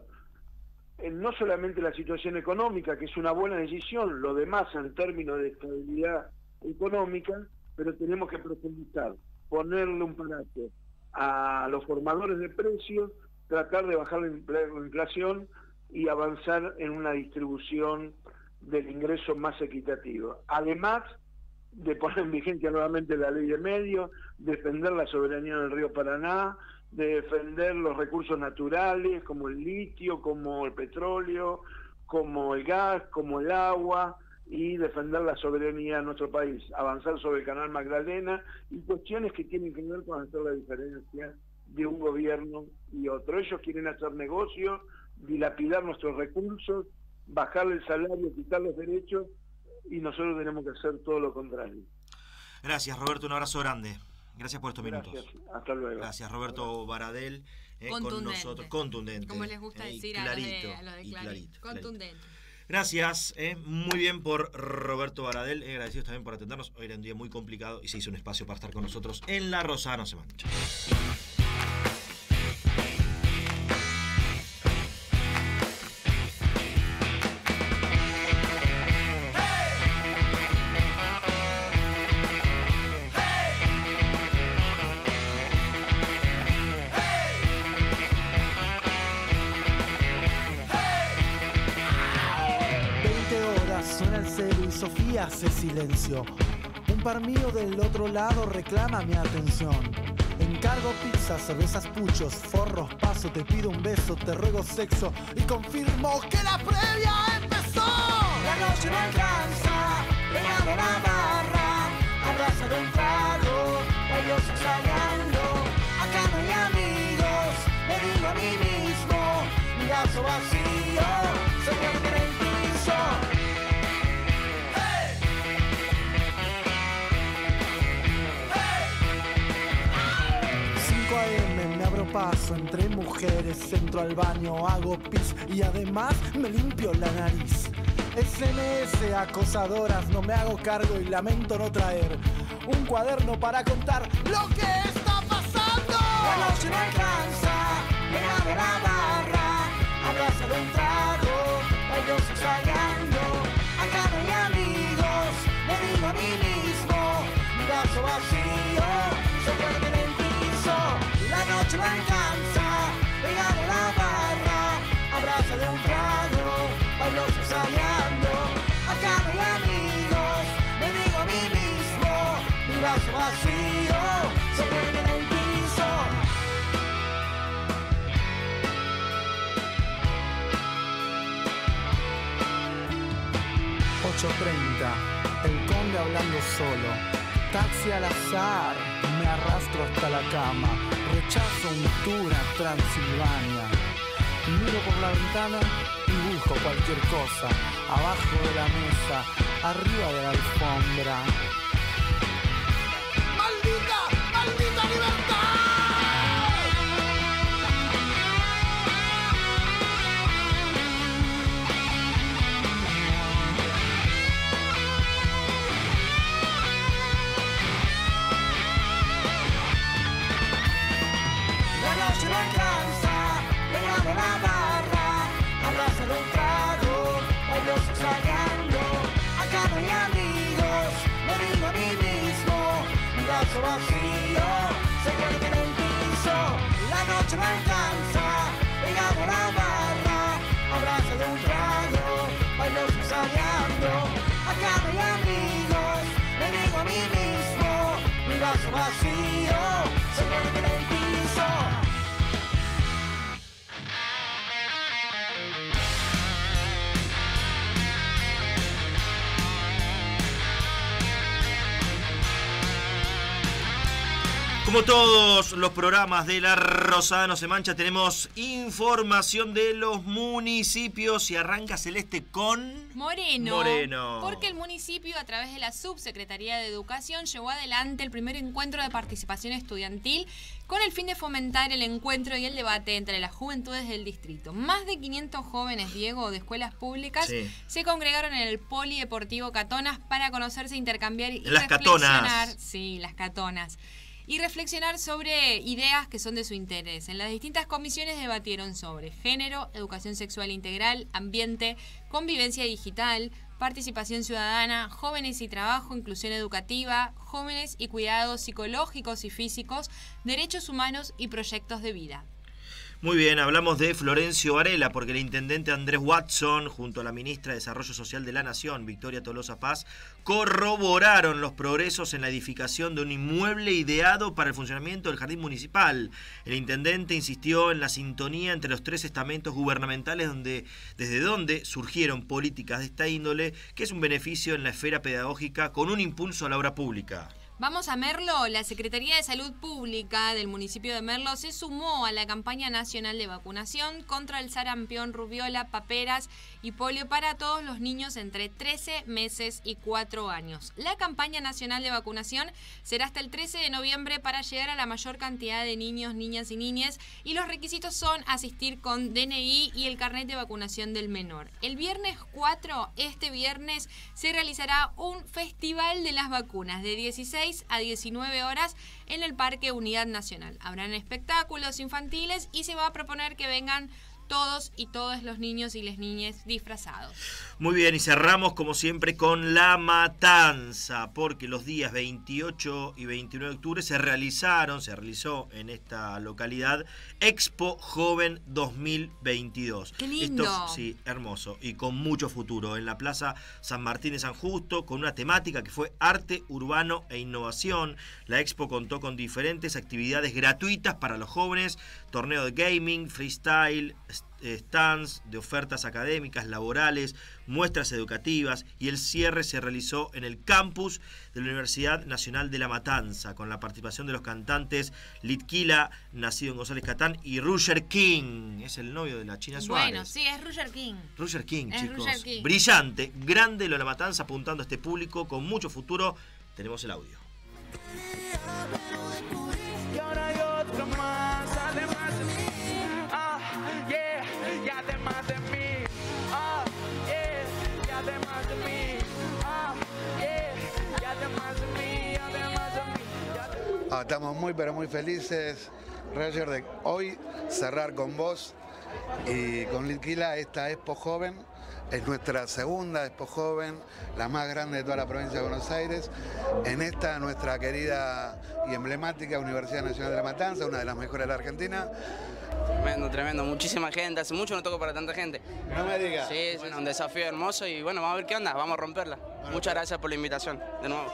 no solamente la situación económica, que es una buena decisión, lo demás en términos de estabilidad económica, pero tenemos que profundizar, ponerle un parate a los formadores de precios, tratar de bajar la inflación y avanzar en una distribución del ingreso más equitativa. Además de poner en vigencia nuevamente la ley de medios, defender la soberanía del río Paraná, de defender los recursos naturales como el litio, como el petróleo, como el gas, como el agua, y defender la soberanía de nuestro país, avanzar sobre el Canal Magdalena y cuestiones que tienen que ver con hacer la diferencia de un gobierno y otro. Ellos quieren hacer negocio, dilapidar nuestros recursos, bajarle el salario, quitar los derechos, y nosotros tenemos que hacer todo lo contrario. Gracias, Roberto, un abrazo grande. Gracias por estos minutos. Hasta luego. Gracias, Roberto Baradel, con nosotros. Contundente. Como les gusta decir clarito, a los de Clarito. Contundente. Gracias, muy bien por Roberto Baradel, agradecidos también por atendernos. Hoy era un día muy complicado y se hizo un espacio para estar con nosotros en La Rosada No Se Mancha. Sofía hace silencio. Un par mío del otro lado reclama mi atención. Encargo pizza, cervezas, puchos, forros, paso, te pido un beso, te ruego sexo y confirmo que la previa empezó. La noche no alcanza, pegado a la barra, abraza de un trago, ellos extrañando. Acá no hay amigos, me digo a mí mismo, mi vaso vacío, se pierde en el piso. 5 AM me abro paso entre mujeres, entro al baño, hago pis y además me limpio la nariz. SMS, acosadoras, no me hago cargo y lamento no traer un cuaderno para contar lo que está pasando. La noche no alcanza, me abre la barra, abrazo de un trago, saliendo. Acá no hay amigos, me digo a mí mismo, mi vaso vacío se pierde en el piso. La noche no alcanza, pegado a la barra, abrazo de un trago, bailoso saliendo. Acá no hay amigos, me digo a mí mismo, mi vaso vacío se pierde en el piso. 8:30, el conde hablando solo. Taxi al azar, me arrastro hasta la cama. Rechazo un tour a Transilvania. Miro por la ventana y busco cualquier cosa. Abajo de la mesa, arriba de la alfombra. ¡Maldita, maldita libertad! No alcanza, pegado a la barra, abrazo de un trago, bailoso saliendo. Acá no hay amigos, me digo a mí mismo, mi vaso vacío se pierde en el piso. La noche no alcanza, pegado a la barra, abrazo de un trago, bailoso saliendo. Acá no hay amigos, me digo a mí mismo, mi vaso vacío se pierde en el piso. Como todos los programas de La Rosada No Se Mancha, tenemos información de los municipios y arranca Celeste con... Moreno. Porque el municipio, a través de la Subsecretaría de Educación, llevó adelante el primer encuentro de participación estudiantil con el fin de fomentar el encuentro y el debate entre las juventudes del distrito. Más de 500 jóvenes, Diego, de escuelas públicas, se congregaron en el Polideportivo Catonas para conocerse, intercambiar y reflexionar. Sí, las Catonas. Y reflexionar sobre ideas que son de su interés. En las distintas comisiones debatieron sobre género, educación sexual integral, ambiente, convivencia digital, participación ciudadana, jóvenes y trabajo, inclusión educativa, jóvenes y cuidados psicológicos y físicos, derechos humanos y proyectos de vida. Muy bien, hablamos de Florencio Varela, porque el intendente Andrés Watson, junto a la ministra de Desarrollo Social de la Nación, Victoria Tolosa Paz, corroboraron los progresos en la edificación de un inmueble ideado para el funcionamiento del jardín municipal. El intendente insistió en la sintonía entre los tres estamentos gubernamentales desde donde surgieron políticas de esta índole, que es un beneficio en la esfera pedagógica con un impulso a la obra pública. Vamos a Merlo. La Secretaría de Salud Pública del municipio de Merlo se sumó a la campaña nacional de vacunación contra el sarampión, rubiola, paperas y polio para todos los niños entre 13 meses y 4 años. La campaña nacional de vacunación será hasta el 13 de noviembre para llegar a la mayor cantidad de niños, niñas y niñas, y los requisitos son asistir con DNI y el carnet de vacunación del menor. El viernes 4, este viernes, se realizará un festival de las vacunas de 16 a 19 horas en el Parque Unidad Nacional. Habrán espectáculos infantiles y se va a proponer que vengan todos y todas los niños y las niñas disfrazados. Muy bien, y cerramos como siempre con La Matanza, porque los días 28 y 29 de octubre se realizó en esta localidad Expo Joven 2022. ¡Qué lindo! Esto, sí, hermoso y con mucho futuro, en la Plaza San Martín de San Justo, con una temática que fue arte urbano e innovación. La Expo contó con diferentes actividades gratuitas para los jóvenes, torneo de gaming, freestyle, stands de ofertas académicas, laborales, muestras educativas, y el cierre se realizó en el campus de la Universidad Nacional de La Matanza, con la participación de los cantantes Litquila, nacido en González Catán, y Roger King, es el novio de la China Suárez. Bueno, sí, es Roger King. Roger King, es chicos. Roger King. Brillante, grande lo de La Matanza, apuntando a este público con mucho futuro. Tenemos el audio. Y ahora hay otro más, además de mí. Y además de mí. Y además de mí. Y además de mí. Además de mí. Estamos muy pero muy felices, Roger, de hoy cerrar con vos y con Litquila esta Expo Joven Es nuestra segunda Expo Joven, la más grande de toda la provincia de Buenos Aires. En esta, nuestra querida y emblemática Universidad Nacional de La Matanza, una de las mejores de la Argentina. Tremendo, tremendo. Muchísima gente. Hace mucho no toco para tanta gente. No me digas. Sí, es un desafío hermoso y bueno, vamos a ver qué onda. Vamos a romperla. Muchas gracias por la invitación, de nuevo.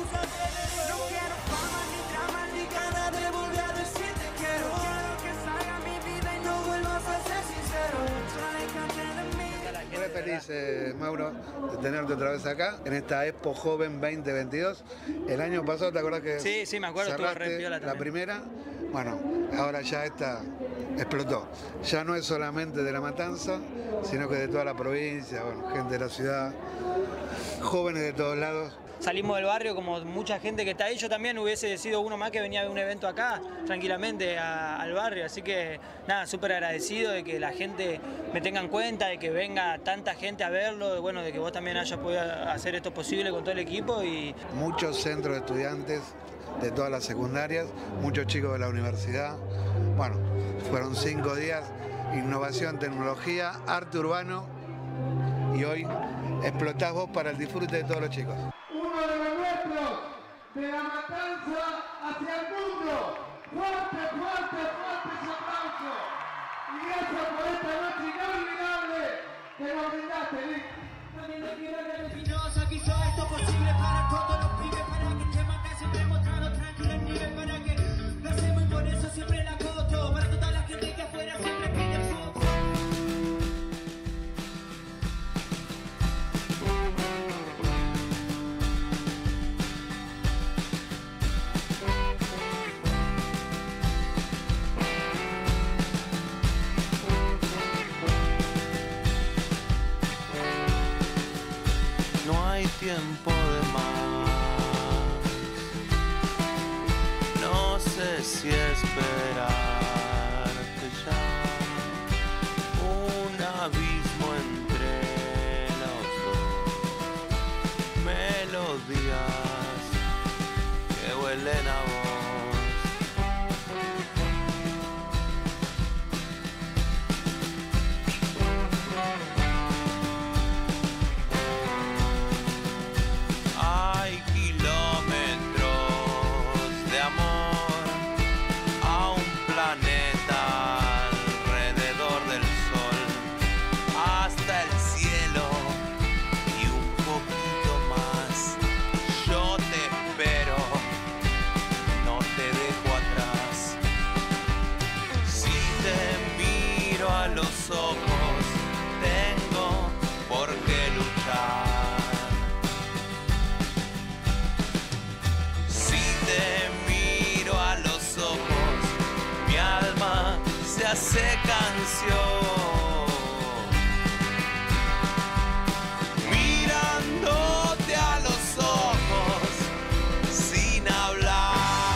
Muy feliz, Mauro, de tenerte otra vez acá, en esta Expo Joven 2022. El año pasado, ¿te acordás que Sí, me acuerdo, estuvo re piola también. La primera? Bueno, ahora ya esta explotó. Ya no es solamente de La Matanza, sino que de toda la provincia, bueno, gente de la ciudad, jóvenes de todos lados. Salimos del barrio como mucha gente que está ahí. Yo también hubiese sido uno más que venía a ver un evento acá, tranquilamente, al barrio. Así que, nada, súper agradecido de que la gente me tenga en cuenta, de que venga tanta gente a verlo, de, bueno, de que vos también hayas podido hacer esto posible con todo el equipo. Muchos centros de estudiantes de todas las secundarias, muchos chicos de la universidad. Bueno, fueron 5 días, innovación, tecnología, arte urbano, y hoy explotás vos para el disfrute de todos los chicos. Uno de los nuestros, de La Matanza hacia el mundo. Fuerte, fuerte, fuerte ese aplauso. Y gracias por esta noche inolvidable que nos brindaste, Lick. También le quiero que Espinosa quiso esto posible para todos los pibes, para que te mates siempre mostrando tranquilo el nivel, para que lo hacemos y por eso siempre la coto, para toda la gente que afuera siempre pide foto. No hay tiempo de más. No sé si esperarte ya. Un abismo entre los dos. Melodías que huelen a vos. Hay kilómetros de amor a un planeta alrededor del sol, hasta el cielo y un poquito más. Yo te espero, no te dejo atrás. Si te miro a los ojos, tengo por qué luchar. Te miro a los ojos, mi alma se hace canción. Mirándote a los ojos, sin hablar.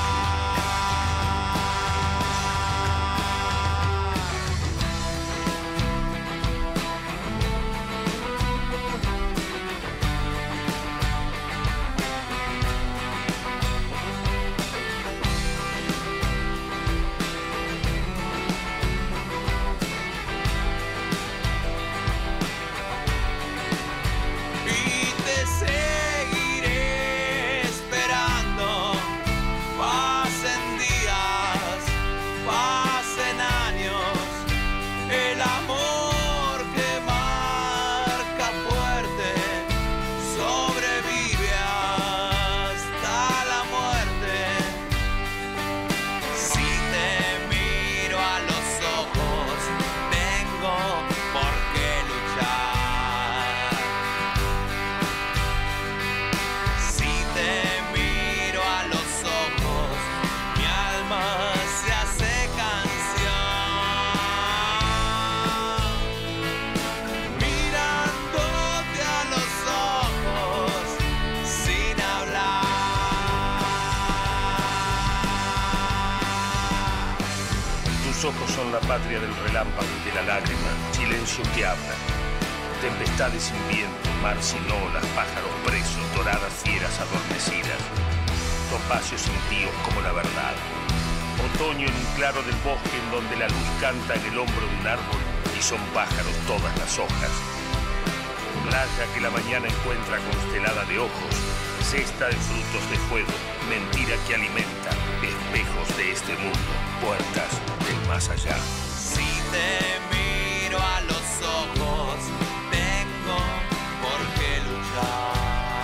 Tus ojos son la patria del relámpago y de la lágrima, silencio que habla. Tempestades sin viento, mar sin olas, pájaros presos, doradas fieras adormecidas. Topacios sentidos como la verdad. Otoño en un claro del bosque en donde la luz canta en el hombro de un árbol y son pájaros todas las hojas. Playa que la mañana encuentra constelada de ojos, cesta de frutos de fuego, mentira que alimenta, espejos de este mundo, puertas del más allá. Si te miro a los ojos, tengo por qué luchar.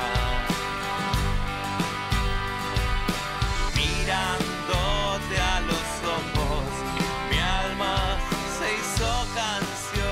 Mirándote a los ojos, mi alma se hizo canción.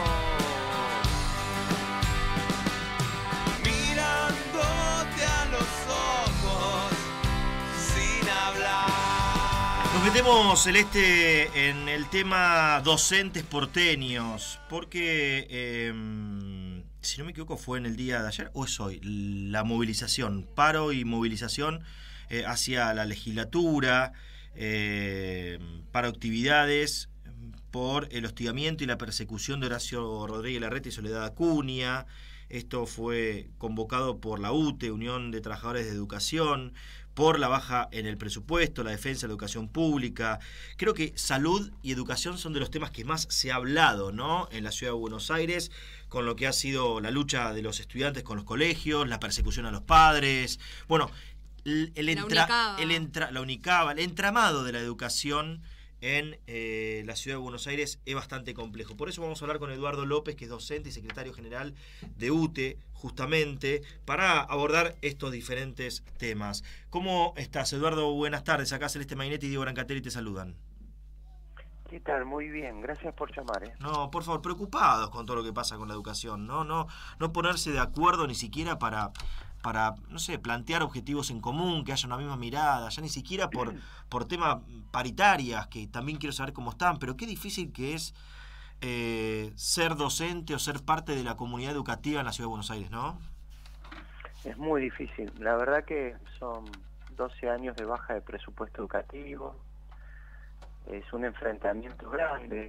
Mirándote a los ojos, sin hablar. Nos metemos, Celeste, en el tema docentes porteños, porque, si no me equivoco, fue en el día de ayer, o es hoy, la movilización, paro y movilización hacia la legislatura, para actividades por el hostigamiento y la persecución de Horacio Rodríguez Larreta y Soledad Acuña. Esto fue convocado por la UTE, Unión de Trabajadores de Educación, por la baja en el presupuesto, la defensa de la educación pública. Creo que salud y educación son de los temas que más se ha hablado, ¿no?, en la ciudad de Buenos Aires, con lo que ha sido la lucha de los estudiantes con los colegios, la persecución a los padres. Bueno, el entramado de la educación en la ciudad de Buenos Aires es bastante complejo. Por eso vamos a hablar con Eduardo López, que es docente y secretario general de UTE, justamente para abordar estos diferentes temas. ¿Cómo estás, Eduardo? Buenas tardes. Acá Celeste Mainetti y Diego Brancatelli te saludan. ¿Qué tal? Muy bien, gracias por llamar. No, por favor, preocupados con todo lo que pasa con la educación, no ponerse de acuerdo ni siquiera para, no sé, plantear objetivos en común, que haya una misma mirada, ya ni siquiera por temas paritarias, que también quiero saber cómo están, pero qué difícil que es ser docente o ser parte de la comunidad educativa en la ciudad de Buenos Aires, ¿no? Es muy difícil, la verdad que son 12 años de baja de presupuesto educativo, es un enfrentamiento grande.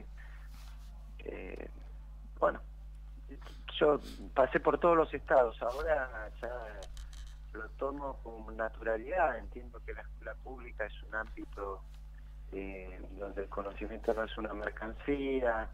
Bueno, yo pasé por todos los estados, ahora ya lo tomo con naturalidad, entiendo que la escuela pública es un ámbito donde el conocimiento no es una mercancía,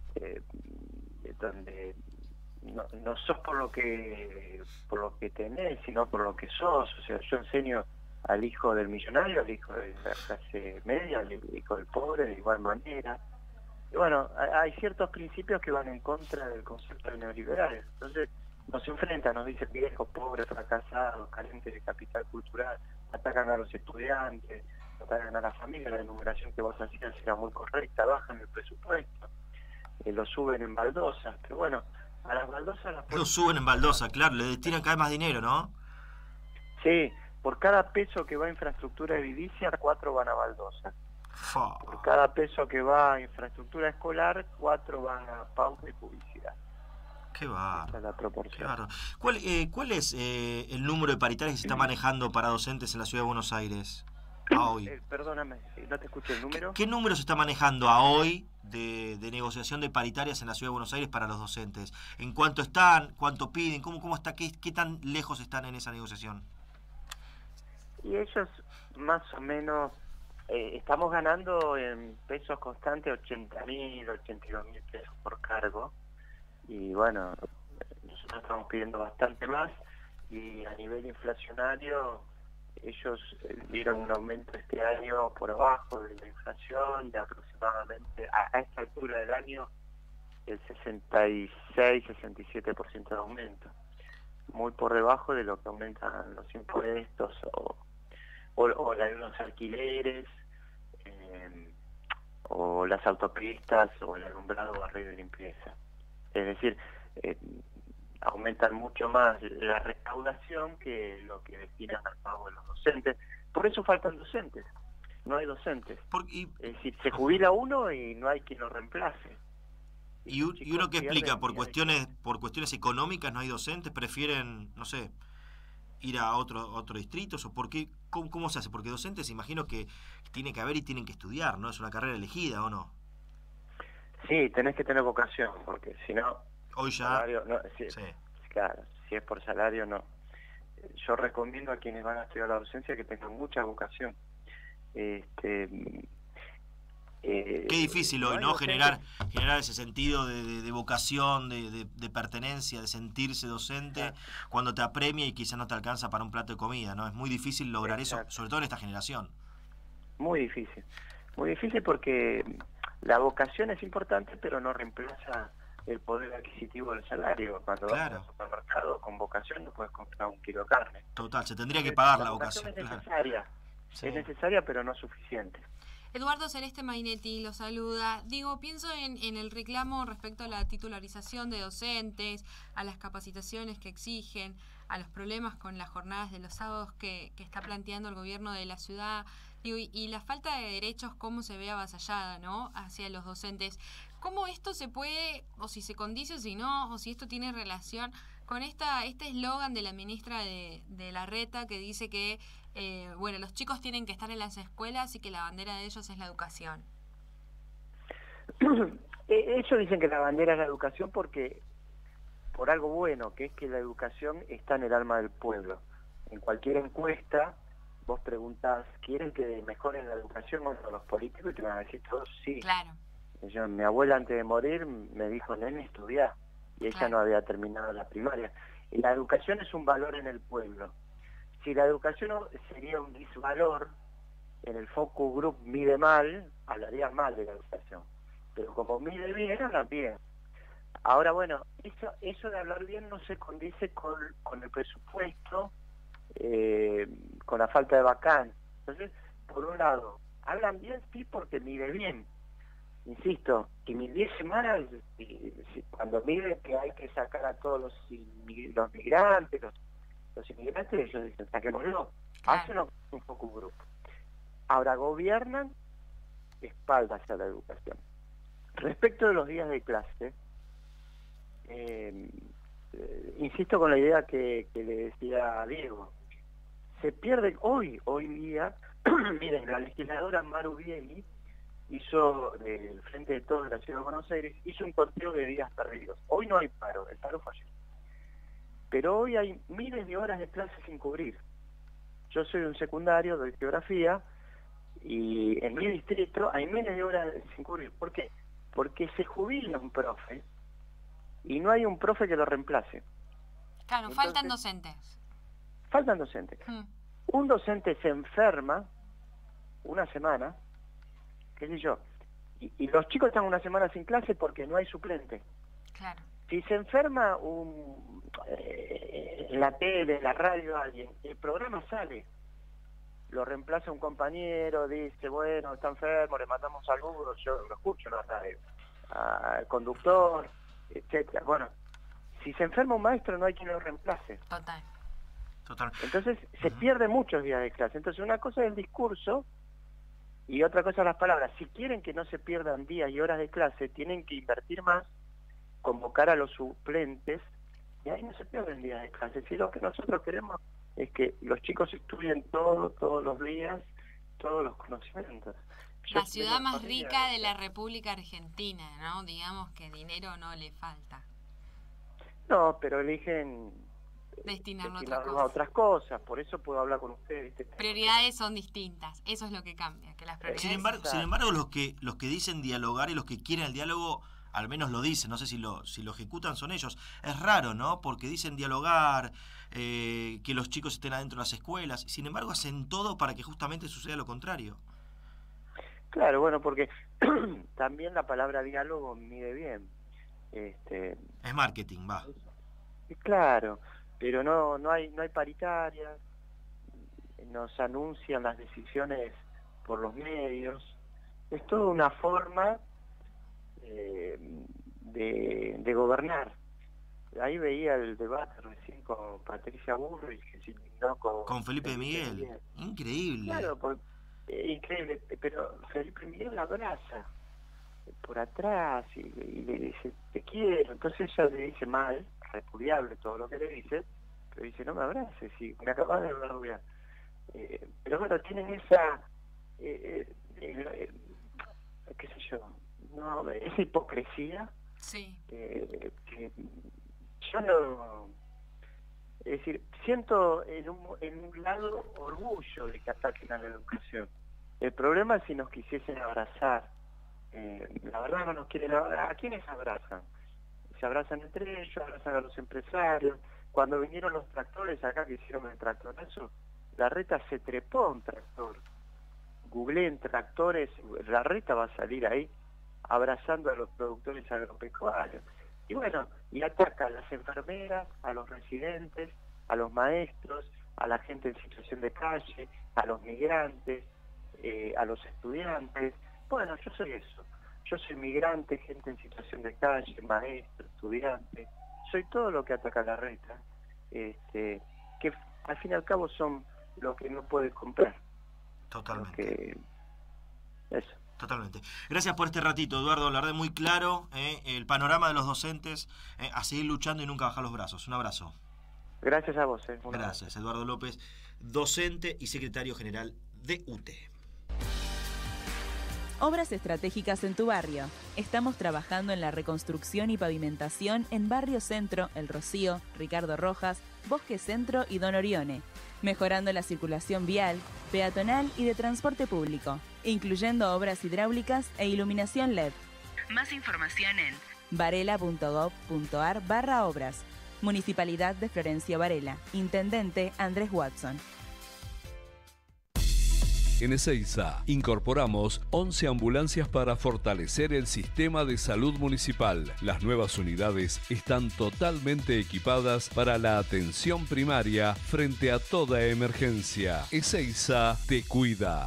donde no sos por lo que tenés, sino por lo que sos. O sea, yo enseño al hijo del millonario, al hijo de la clase media, al hijo del pobre, de igual manera. Y bueno, hay ciertos principios que van en contra del concepto neoliberal. Entonces nos enfrentan, nos dicen viejos, pobres, fracasados, carentes de capital cultural, atacan a los estudiantes, atacan a la familia. La enumeración que vos hacías era muy correcta, bajan el presupuesto, lo suben en baldosas. Pero bueno, a las baldosas lo suben en baldosa, claro, le destinan cada vez más dinero, ¿no? Sí, por cada peso que va a infraestructura edilicia, 4 van a baldosa. Por cada peso que va a infraestructura escolar, 4 van a pauta y publicidad. Qué bárbaro. Esa es la proporción. ¿Cuál es el número de paritarias que se está manejando para docentes en la ciudad de Buenos Aires a hoy? Perdóname, no te escuché el número. ¿Qué número se está manejando a hoy de negociación de paritarias en la ciudad de Buenos Aires para los docentes? ¿En cuánto están? ¿Cuánto piden? ¿Cómo está? ¿Qué tan lejos están en esa negociación? Y ellos más o menos estamos ganando en pesos constantes 80.000, 82.000 pesos por cargo, y bueno, nosotros estamos pidiendo bastante más, y a nivel inflacionario ellos dieron un aumento este año por abajo de la inflación de aproximadamente a esta altura del año el 66-67% de aumento, muy por debajo de lo que aumentan los impuestos o los alquileres, o las autopistas, o el alumbrado, barrido y limpieza. Es decir, aumentan mucho más la recaudación que lo que destinan al pago de los docentes. Por eso faltan docentes, no hay docentes. Es decir, se jubila uno y no hay quien lo reemplace. Y uno que explica, por cuestiones económicas no hay docentes, prefieren, no sé, ir a otro distrito, o por qué, ¿cómo se hace? Porque docentes imagino que tiene que haber y tienen que estudiar, ¿no? Es una carrera elegida, ¿o no? Sí, tenés que tener vocación, porque si no... Hoy ya... Salario, no, sí. Claro, si es por salario, no. Yo recomiendo a quienes van a estudiar la docencia que tengan mucha vocación. Qué difícil hoy, ¿no? Generar ese sentido de vocación, de pertenencia, de sentirse docente, cuando te apremia y quizás no te alcanza para un plato de comida, ¿no? Es muy difícil lograr eso, sobre todo en esta generación. Muy difícil porque la vocación es importante, pero no reemplaza el poder adquisitivo del salario. Cuando vas al supermercado con vocación no puedes comprar un kilo de carne. Total, se tendría que pagar la vocación. Es necesaria, es necesaria, pero no suficiente. Eduardo Celeste Mainetti lo saluda. Pienso en el reclamo respecto a la titularización de docentes, a las capacitaciones que exigen, a los problemas con las jornadas de los sábados que está planteando el gobierno de la ciudad, y la falta de derechos, cómo se ve avasallada, ¿no?, hacia los docentes. ¿Cómo esto se puede, o si se condice o si no, o si esto tiene relación con este eslogan de la ministra de Larreta que dice que los chicos tienen que estar en las escuelas y que la bandera de ellos es la educación? Ellos dicen que la bandera es la educación por algo bueno, que es que la educación está en el alma del pueblo. En cualquier encuesta vos preguntás, ¿quieren que mejoren la educación o no los políticos? Y te van a decir todos sí. Claro. Mi abuela antes de morir me dijo, nene, estudiá. Y ella no había terminado la primaria. Y la educación es un valor en el pueblo. Si la educación sería un disvalor, en el focus group mide mal, hablaría mal de la educación. Pero como mide bien, habla bien. Ahora, bueno, eso de hablar bien no se condice con el presupuesto, con la falta de vacante. Entonces, por un lado, hablan bien, sí, porque mide bien. Insisto, que mis 10 semanas, cuando mide que hay que sacar a todos los migrantes, los inmigrantes, ellos dicen, saquémoslo. Hacen un focus group. Ahora gobiernan espaldas a la educación. Respecto de los días de clase, insisto con la idea que le decía a Diego. Se pierde hoy día, miren, la legisladora Maru Bieli hizo, del Frente de Todos de la Ciudad de Buenos Aires, hizo un conteo de días perdidos. Hoy no hay paro, el paro fue ayer. Pero hoy hay miles de horas de clases sin cubrir. Yo soy un secundario, doy geografía, y en mi distrito hay miles de horas sin cubrir. ¿Por qué? Porque se jubila un profe y no hay un profe que lo reemplace. Claro, entonces, faltan docentes. Faltan docentes. Un docente se enferma una semana, qué sé yo, y los chicos están una semana sin clase porque no hay suplente. Claro. Si se enferma en la tele, en la radio, alguien, el programa sale, lo reemplaza un compañero, dice, bueno, está enfermo, le mandamos saludos, yo lo escucho en la radio, al conductor, etcétera. Bueno, si se enferma un maestro no hay quien lo reemplace. Total. Entonces se pierden muchos días de clase. Entonces una cosa es el discurso y otra cosa las palabras. Si quieren que no se pierdan días y horas de clase, tienen que invertir más, convocar a los suplentes, y ahí no se pierden días de clase. Si lo que nosotros queremos es que los chicos estudien todos los días, todos los conocimientos. La ciudad más rica de la República Argentina, ¿no? Digamos que dinero no le falta. No, pero eligen destinarlo a otras cosas. Por eso puedo hablar con ustedes. Prioridades son distintas. Eso es lo que cambia, que las prioridades. Sin embargo, los que dicen dialogar y los que quieren el diálogo, al menos lo dicen. No sé si lo ejecutan, son ellos. Es raro, ¿no? Porque dicen dialogar, que los chicos estén adentro de las escuelas. Sin embargo, hacen todo para que justamente suceda lo contrario. Claro, bueno, porque también la palabra diálogo mide bien. Es marketing, va. Claro, pero no hay paritarias, nos anuncian las decisiones por los medios. Es toda una forma de gobernar. Ahí veía el debate recién con Patricia Bullrich, que se indignó con Felipe Miguel. Increíble. Claro, increíble, pero Felipe Miguel la abraza por atrás y le dice, te quiero. Entonces ella le dice mal, repudiable todo lo que le dice, pero dice, no me abraces, y me acabas de hablar. Pero bueno, tienen esa, qué sé yo, no, esa hipocresía. Sí. Que yo no, es decir, siento en un lado orgullo de que ataquen a la educación. El problema es si nos quisiesen abrazar la verdad no nos quieren. ¿A quiénes abrazan? Se abrazan entre ellos, abrazan a los empresarios. Cuando vinieron los tractores acá que hicieron el tractorazo, Larreta se trepó a un tractor. Googleen tractores, Larreta va a salir ahí abrazando a los productores agropecuarios. Y bueno, y ataca a las enfermeras, a los residentes, a los maestros, a la gente en situación de calle, a los migrantes, a los estudiantes. Bueno, yo soy eso. Yo soy migrante, gente en situación de calle, maestro, estudiante. Soy todo lo que ataca Larreta, que al fin y al cabo son lo que no puede comprar. Totalmente. Eso. Totalmente. Gracias por este ratito, Eduardo. La verdad, muy claro el panorama de los docentes, a seguir luchando y nunca bajar los brazos. Un abrazo. Gracias a vos. Gracias, Eduardo López, docente y secretario general de UTE. Obras estratégicas en tu barrio. Estamos trabajando en la reconstrucción y pavimentación en Barrio Centro, El Rocío, Ricardo Rojas, Bosque Centro y Don Orione, mejorando la circulación vial, peatonal y de transporte público, incluyendo obras hidráulicas e iluminación LED. Más información en varela.gov.ar/obras. Municipalidad de Florencio Varela. Intendente Andrés Watson. En Ezeiza incorporamos 11 ambulancias para fortalecer el sistema de salud municipal. Las nuevas unidades están totalmente equipadas para la atención primaria frente a toda emergencia. Ezeiza te cuida.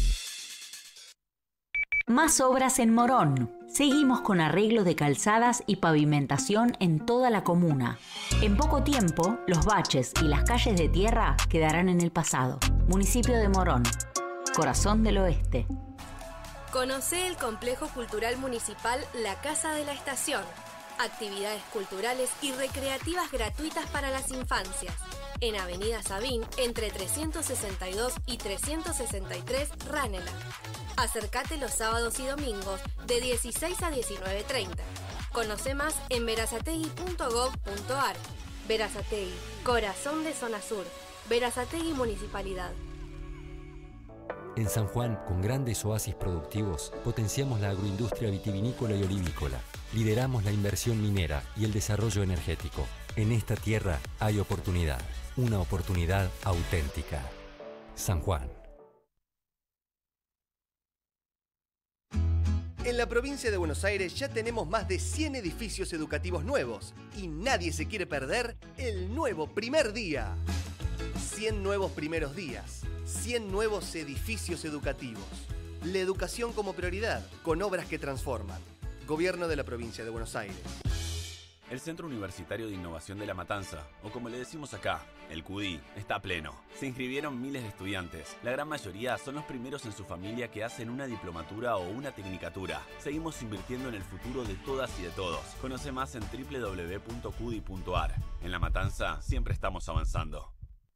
Más obras en Morón. Seguimos con arreglo de calzadas y pavimentación en toda la comuna. En poco tiempo, los baches y las calles de tierra quedarán en el pasado. Municipio de Morón. Corazón del Oeste. Conocé el Complejo Cultural Municipal La Casa de la Estación. Actividades culturales y recreativas gratuitas para las infancias. En Avenida Sabín, entre 362 y 363 Ranelagh. Acércate los sábados y domingos de 16 a 19:30. Conoce más en verazategui.gov.ar. Verazategui, corazón de zona sur. Verazategui Municipalidad. En San Juan, con grandes oasis productivos, potenciamos la agroindustria vitivinícola y olivícola. Lideramos la inversión minera y el desarrollo energético. En esta tierra hay oportunidad, una oportunidad auténtica. San Juan. En la provincia de Buenos Aires ya tenemos más de 100 edificios educativos nuevos y nadie se quiere perder el nuevo primer día. 100 nuevos primeros días, 100 nuevos edificios educativos. La educación como prioridad, con obras que transforman. Gobierno de la provincia de Buenos Aires. El Centro Universitario de Innovación de La Matanza, o como le decimos acá, el CUDI, está pleno. Se inscribieron miles de estudiantes. La gran mayoría son los primeros en su familia que hacen una diplomatura o una tecnicatura. Seguimos invirtiendo en el futuro de todas y de todos. Conoce más en www.cudi.ar. En La Matanza siempre estamos avanzando.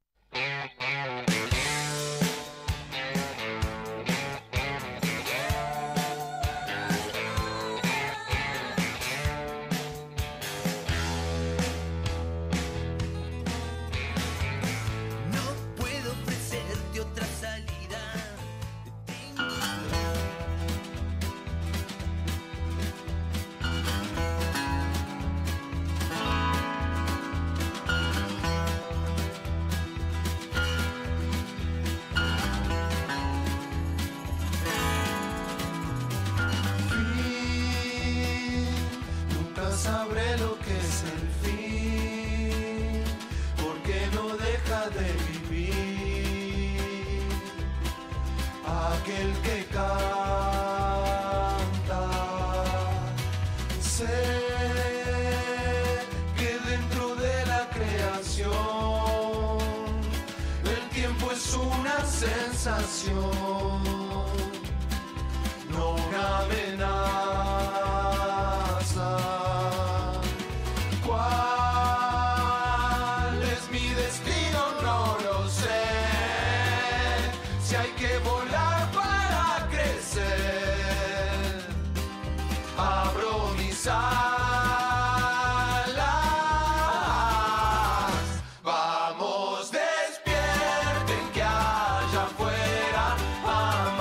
Sabré lo que es el fin, porque no deja de vivir aquel que canta. Sé que dentro de la creación el tiempo es una sensación, no una amenaza. ¿Cuál es mi destino? No lo sé. Si hay que volar para crecer, abro mis alas. Vamos, despierten que allá afuera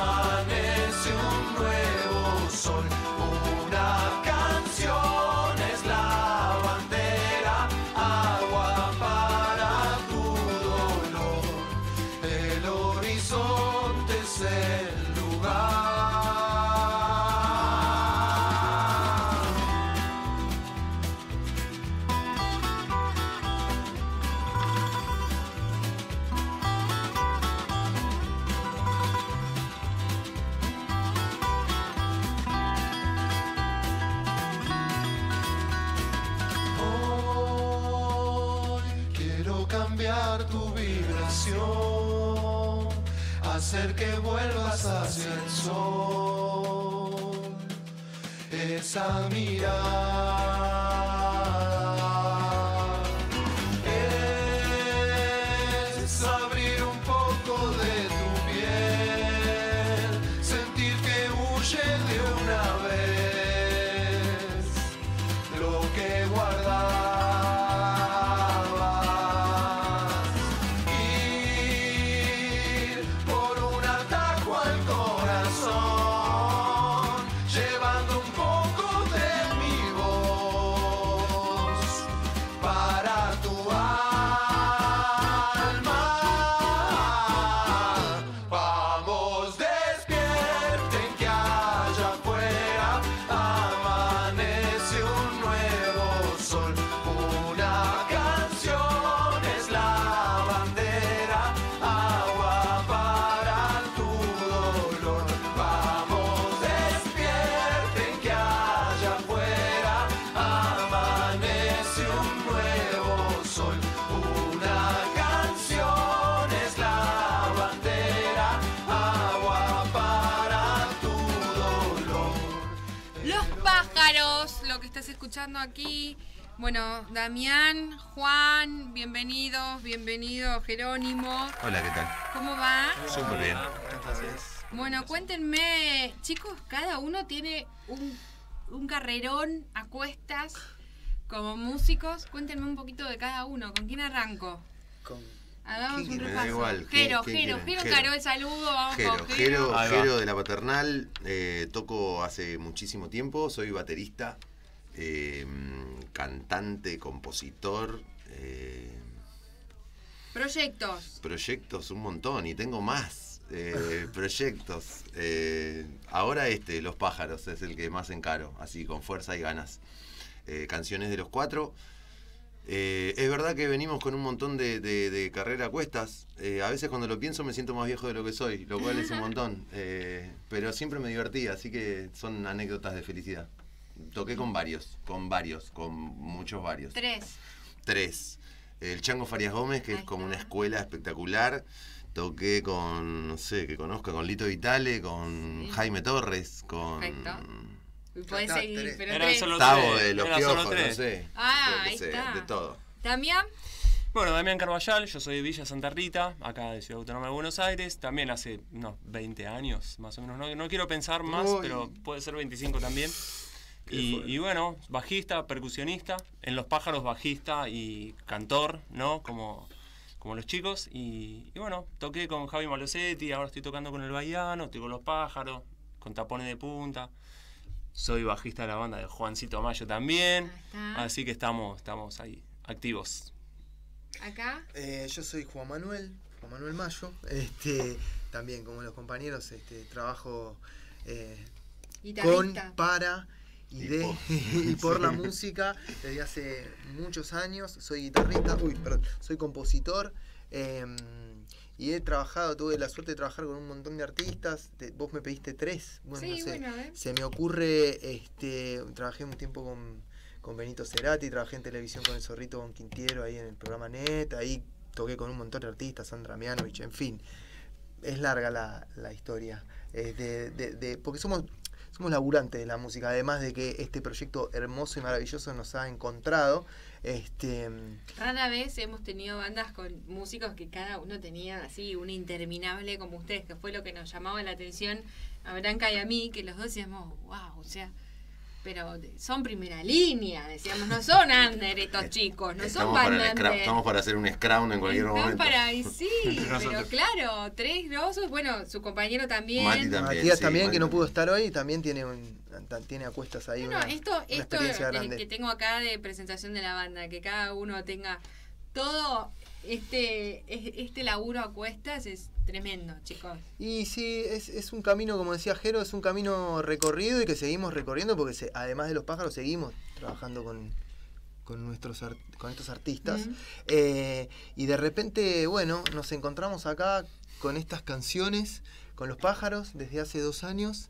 cambiar tu vibración, hacer que vuelvas hacia el sol. Esa mirada es abrir un poco de tu piel, sentir que huye de una vez lo que guardabas, ir por un atajo al corazón, llevando un poco de mi voz para tu alma. Vamos, despierten que allá afuera amanece un nuevo sol. Una canción es la bandera, agua para tu dolor. Vamos, despierten que allá afuera amanece un nuevo sol. Una canción es la bandera, agua para tu dolor. Los pájaros, lo que estás escuchando aquí. Bueno, Damián, Juan, bienvenidos, bienvenido Jerónimo. Hola, ¿qué tal? ¿Cómo va? Súper bien. Bueno, cuéntenme, chicos, cada uno tiene un carrerón a cuestas como músicos. Cuéntenme un poquito de cada uno. ¿Con quién arranco? Hagamos un Me da repaso. igual. Jero Jero encaró el saludo, vamos con Jero. Jero de la Paternal, toco hace muchísimo tiempo, soy baterista, cantante, compositor, Proyectos. un montón, y tengo más proyectos. Ahora Los Pájaros es el que más encaro, así con fuerza y ganas. Canciones de los 4. Es verdad que venimos con un montón de carrera a cuestas. A veces cuando lo pienso me siento más viejo de lo que soy, lo cual es un montón. Pero siempre me divertí, así que son anécdotas de felicidad. Toqué con muchos varios. 3. El Chango Farias Gómez, que es como una escuela espectacular. Toqué con, no sé, que conozca, con Lito Vitale, con Jaime Torres, con... Perfecto. Podés seguir, pero Eran 3. solo Tavo de Los Eran Piojos, solo 3. no sé. Ah, yo qué ahí sé, está. de todo. ¿Damián? Bueno, Damián Carballal, yo soy de Villa Santa Rita, acá de Ciudad Autónoma de Buenos Aires, también hace unos 20 años, más o menos, no quiero pensar más, Uy. pero puede ser 25 también. Y bueno, bajista, percusionista, en Los Pájaros bajista y cantor, ¿no? Como los chicos, y bueno, toqué con Javi Malosetti, ahora estoy tocando con el Bahiano, estoy con Los Pájaros, con Tapones de Punta. Soy bajista de la banda de Juancito Mayo también, así que estamos ahí, activos. ¿Acá? Yo soy Juan Manuel Mayo, también como los compañeros, trabajo Guitarrista. para y por la música desde hace muchos años. Soy guitarrista, soy compositor, y he trabajado, tuve la suerte de trabajar con un montón de artistas. Vos me pediste 3, bueno, Sí, no sé, bueno, a ver. se me ocurre, trabajé un tiempo con Benito Cerati, trabajé en televisión con el Zorrito con Quintiero ahí en el programa Net, ahí toqué con un montón de artistas, Sandra Mianovich, en fin, es larga la historia, porque somos laburantes de la música, además de que este proyecto hermoso y maravilloso nos ha encontrado. Rara vez hemos tenido bandas con músicos que cada uno tenía así una interminable como ustedes, que fue lo que nos llamaba la atención a Branca y a mí, que los dos decíamos, wow, o sea, pero son primera línea, decíamos, no son under estos chicos, no son bandas under. Estamos para hacer un scrum en cualquier momento. Sí, pero claro, 3 grosos, bueno, su compañero también. Matías también, que no pudo estar hoy, también tiene a cuestas ahí Bueno, una esto experiencia grande. que tengo acá de presentación de la banda, que cada uno tenga todo este laburo a cuestas, es tremendo, chicos. Y sí, es un camino, como decía Jero, es un camino recorrido y que seguimos recorriendo porque además de Los Pájaros seguimos trabajando con estos artistas. Y de repente, bueno, nos encontramos acá con estas canciones, con Los Pájaros, desde hace 2 años.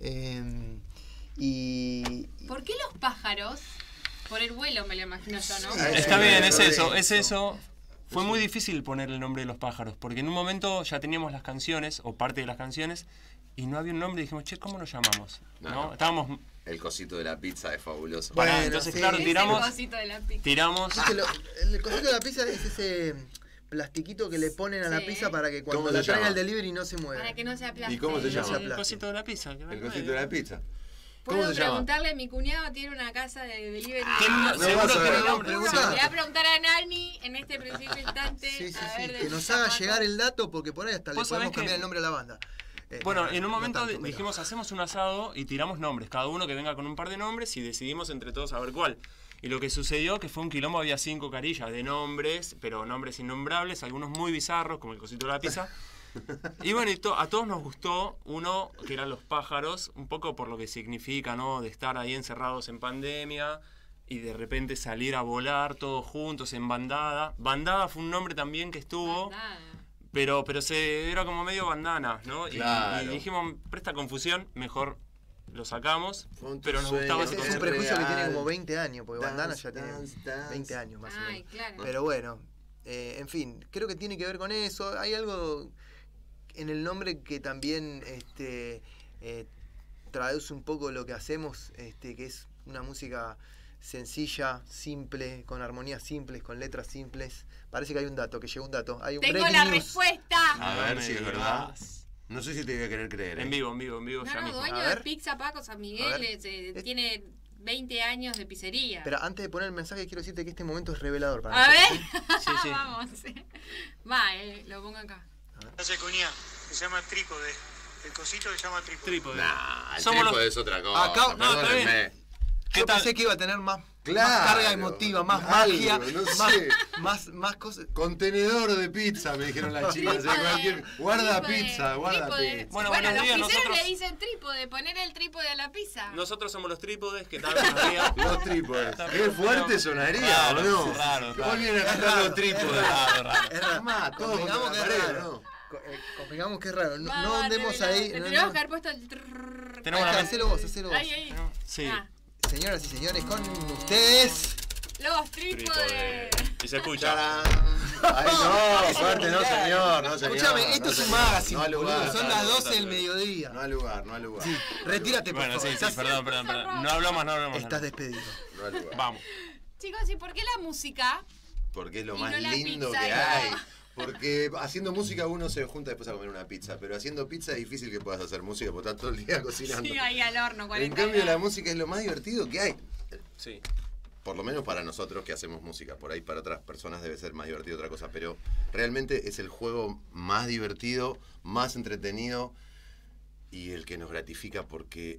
¿Por qué Los Pájaros? Por el vuelo, me lo imagino yo, ¿no? Está bien, es eso. Fue muy difícil poner el nombre de los pájaros, porque en un momento ya teníamos las canciones, o parte de las canciones, y no había un nombre, y dijimos, che, ¿cómo nos llamamos? ¿No? Estábamos... El cosito de la pizza es fabuloso. Bueno, entonces, claro, tiramos... El cosito de la pizza. Tiramos... El cosito de la pizza es ese plastiquito que le ponen a la pizza para que cuando ¿Cómo la se traiga llama? el delivery no se mueva. Para que no se aplaste. ¿Y cómo se llama? El cosito de la pizza. El cosito de la pizza. ¿Puedo ¿Cómo se llama? preguntarle? Mi cuñado tiene una casa de delivery. Seguro que no, Le voy a preguntar a Nani en este preciso instante. Sí, a ver que nos haga llegar el dato porque por ahí hasta le ¿Vos sabés podemos cambiar que- el nombre a la banda. Bueno, en un no momento tanto, pero- dijimos, hacemos un asado y tiramos nombres. Cada uno que venga con un par de nombres y decidimos entre todos a ver cuál. Y lo que sucedió que fue un quilombo, había 5 carillas de nombres, pero nombres innombrables, algunos muy bizarros, como el cosito de la pizza. Y bueno, a todos nos gustó uno que eran los pájaros, un poco por lo que significa, ¿no? De estar ahí encerrados en pandemia y de repente salir a volar todos juntos en bandada. Bandada fue un nombre también que estuvo, pero era como medio bandana, ¿no? Claro. Y dijimos, presta confusión, mejor lo sacamos, pero nos sueños, gustaba Es ese un concepto. prejuicio que tiene real. como 20 años, porque Dance, Bandana ya tiene dance, 20 años más o Ay, menos. claro. Pero bueno, en fin, creo que tiene que ver con eso. Hay algo en el nombre que también traduce un poco lo que hacemos, que es una música sencilla, simple, con armonías simples, con letras simples. Parece que hay un dato, que llegó un dato. Hay un Tengo breaking la news. respuesta. A ver si es verdad. No sé si te voy a querer creer. En vivo, No, ya no, mismo. dueño A de ver. Pizza Paco San A Miguel, ver. tiene 20 años de pizzería. Pero antes de poner el mensaje, quiero decirte que este momento es revelador para A nosotros, ver, ¿sí? vamos. Va, lo pongo acá. Hace cuñá, se llama trípode. El cosito se llama trípode. Trípode. Nah, el Somos trípode los- es otra cosa. Acá- no, está bien. perdónenme. Yo pensé que iba a tener más Claro, carga emotiva, más algo, magia, no más, sé. más cosas. Contenedor de pizza, me dijeron las chicas. Trípode, Guarda trípode, pizza, guarda trípode. pizza. Bueno, Bueno, buenos los días, pizzeros nosotros- le dicen trípode, poner el trípode a la pizza. Nosotros somos los trípodes, que tal buenos días. Los trípodes. Qué fuerte sonaría, ¿o no? Raro, ¿Cómo vienen a cantar los trípodes? Es raro. Mamá, todo contra Convengamos la que es pared, raro. ¿no? Convengamos que es raro. No, Va, no va, andemos revelado. ahí. Le no, tenemos no. que haber puesto el trrrr. Tenemos Ahí la- está, hacelo vos, hacelo vos. Ahí. Sí. Ah, Señoras y señores, con ustedes. los trípodes. Y se escucha. Ay, no, suerte, no, señor, no, señor. Escúchame, esto no, es un señor. magazine, No al lugar. boludo. Son las 12 del mediodía. No al lugar, no al lugar. Sí, retírate, por Bueno, favor. sí, Estás- perdón. No hablamos más. Estás despedido. No al lugar. Vamos. Chicos, ¿y por qué la música? Porque es lo Y más no la lindo pizza, que no. hay. Porque haciendo música uno se junta después a comer una pizza, pero haciendo pizza es difícil que puedas hacer música porque estás todo el día cocinando. Sí, ahí al horno, En 40 cambio la grados. música es lo más divertido que hay. Sí. Por lo menos para nosotros que hacemos música. Por ahí para otras personas debe ser más divertido otra cosa. Pero realmente es el juego más divertido, más entretenido y el que nos gratifica porque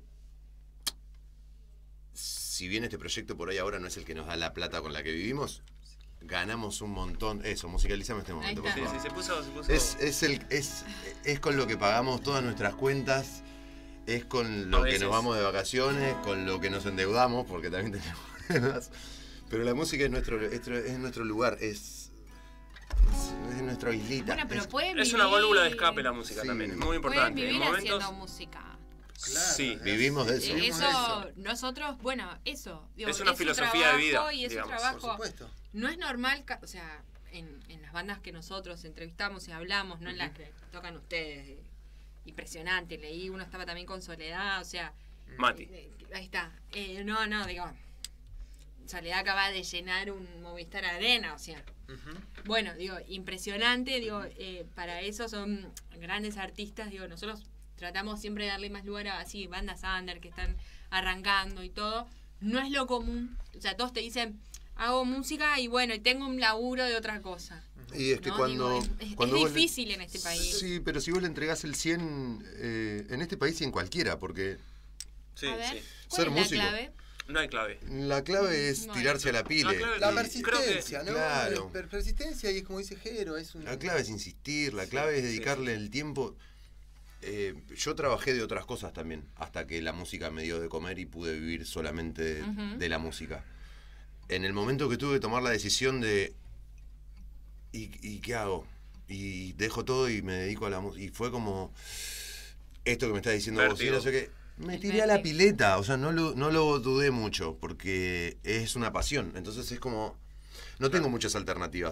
si bien este proyecto por ahí ahora no es el que nos da la plata con la que vivimos, ganamos un montón. Eso, musicalizame este momento, por Sí, favor. se puso. Es con lo que pagamos todas nuestras cuentas, es con lo A que veces. nos vamos de vacaciones, con lo que nos endeudamos, porque también tenemos deudas. Pero la música es nuestro lugar, es nuestra islita. Bueno, pero pueden Es vivir. una válvula de escape la música Sí. también, es muy Pueden importante. En vivir momentos. haciendo música. Sí. Vivimos de eso. Eso, nosotros, bueno, eso. Digo, Es una un filosofía de vida, trabajo y es digamos. un trabajo. Por supuesto. No es normal, o sea, en las bandas que nosotros entrevistamos y hablamos, no en las que tocan ustedes. Impresionante, leí, uno estaba también con Soledad, o sea. Mati. Ahí está. No, digo. Soledad acaba de llenar un Movistar Arena, o sea. Bueno, digo, impresionante, digo, para eso son grandes artistas, digo, nosotros tratamos siempre de darle más lugar a así bandas under que están arrancando y todo. No es lo común, o sea, todos te dicen, hago música y bueno, y tengo un laburo de otra cosa. Y es que ¿no? cuando... Digo, es cuando vos le- difícil en este país. Sí, pero si vos le entregás el 100 en este país y en cualquiera, porque Sí, A ver, sí. ¿cuál ser es la músico. clave? No hay clave. la clave es No hay. tirarse a la pile. La Y- persistencia, ¿no? Claro. Persistencia y es como dice Jero, es un... La clave es insistir, la clave es dedicarle el tiempo. Yo trabajé de otras cosas también, hasta que la música me dio de comer y pude vivir solamente de la música. En el momento que tuve que tomar la decisión de ¿y qué hago? Y dejo todo y me dedico a la música. Y fue como esto que me estás diciendo vos, y Vértigo. no sé qué. Me tiré a la pileta, o sea, no lo dudé mucho, porque es una pasión. Entonces es como, no tengo muchas alternativas.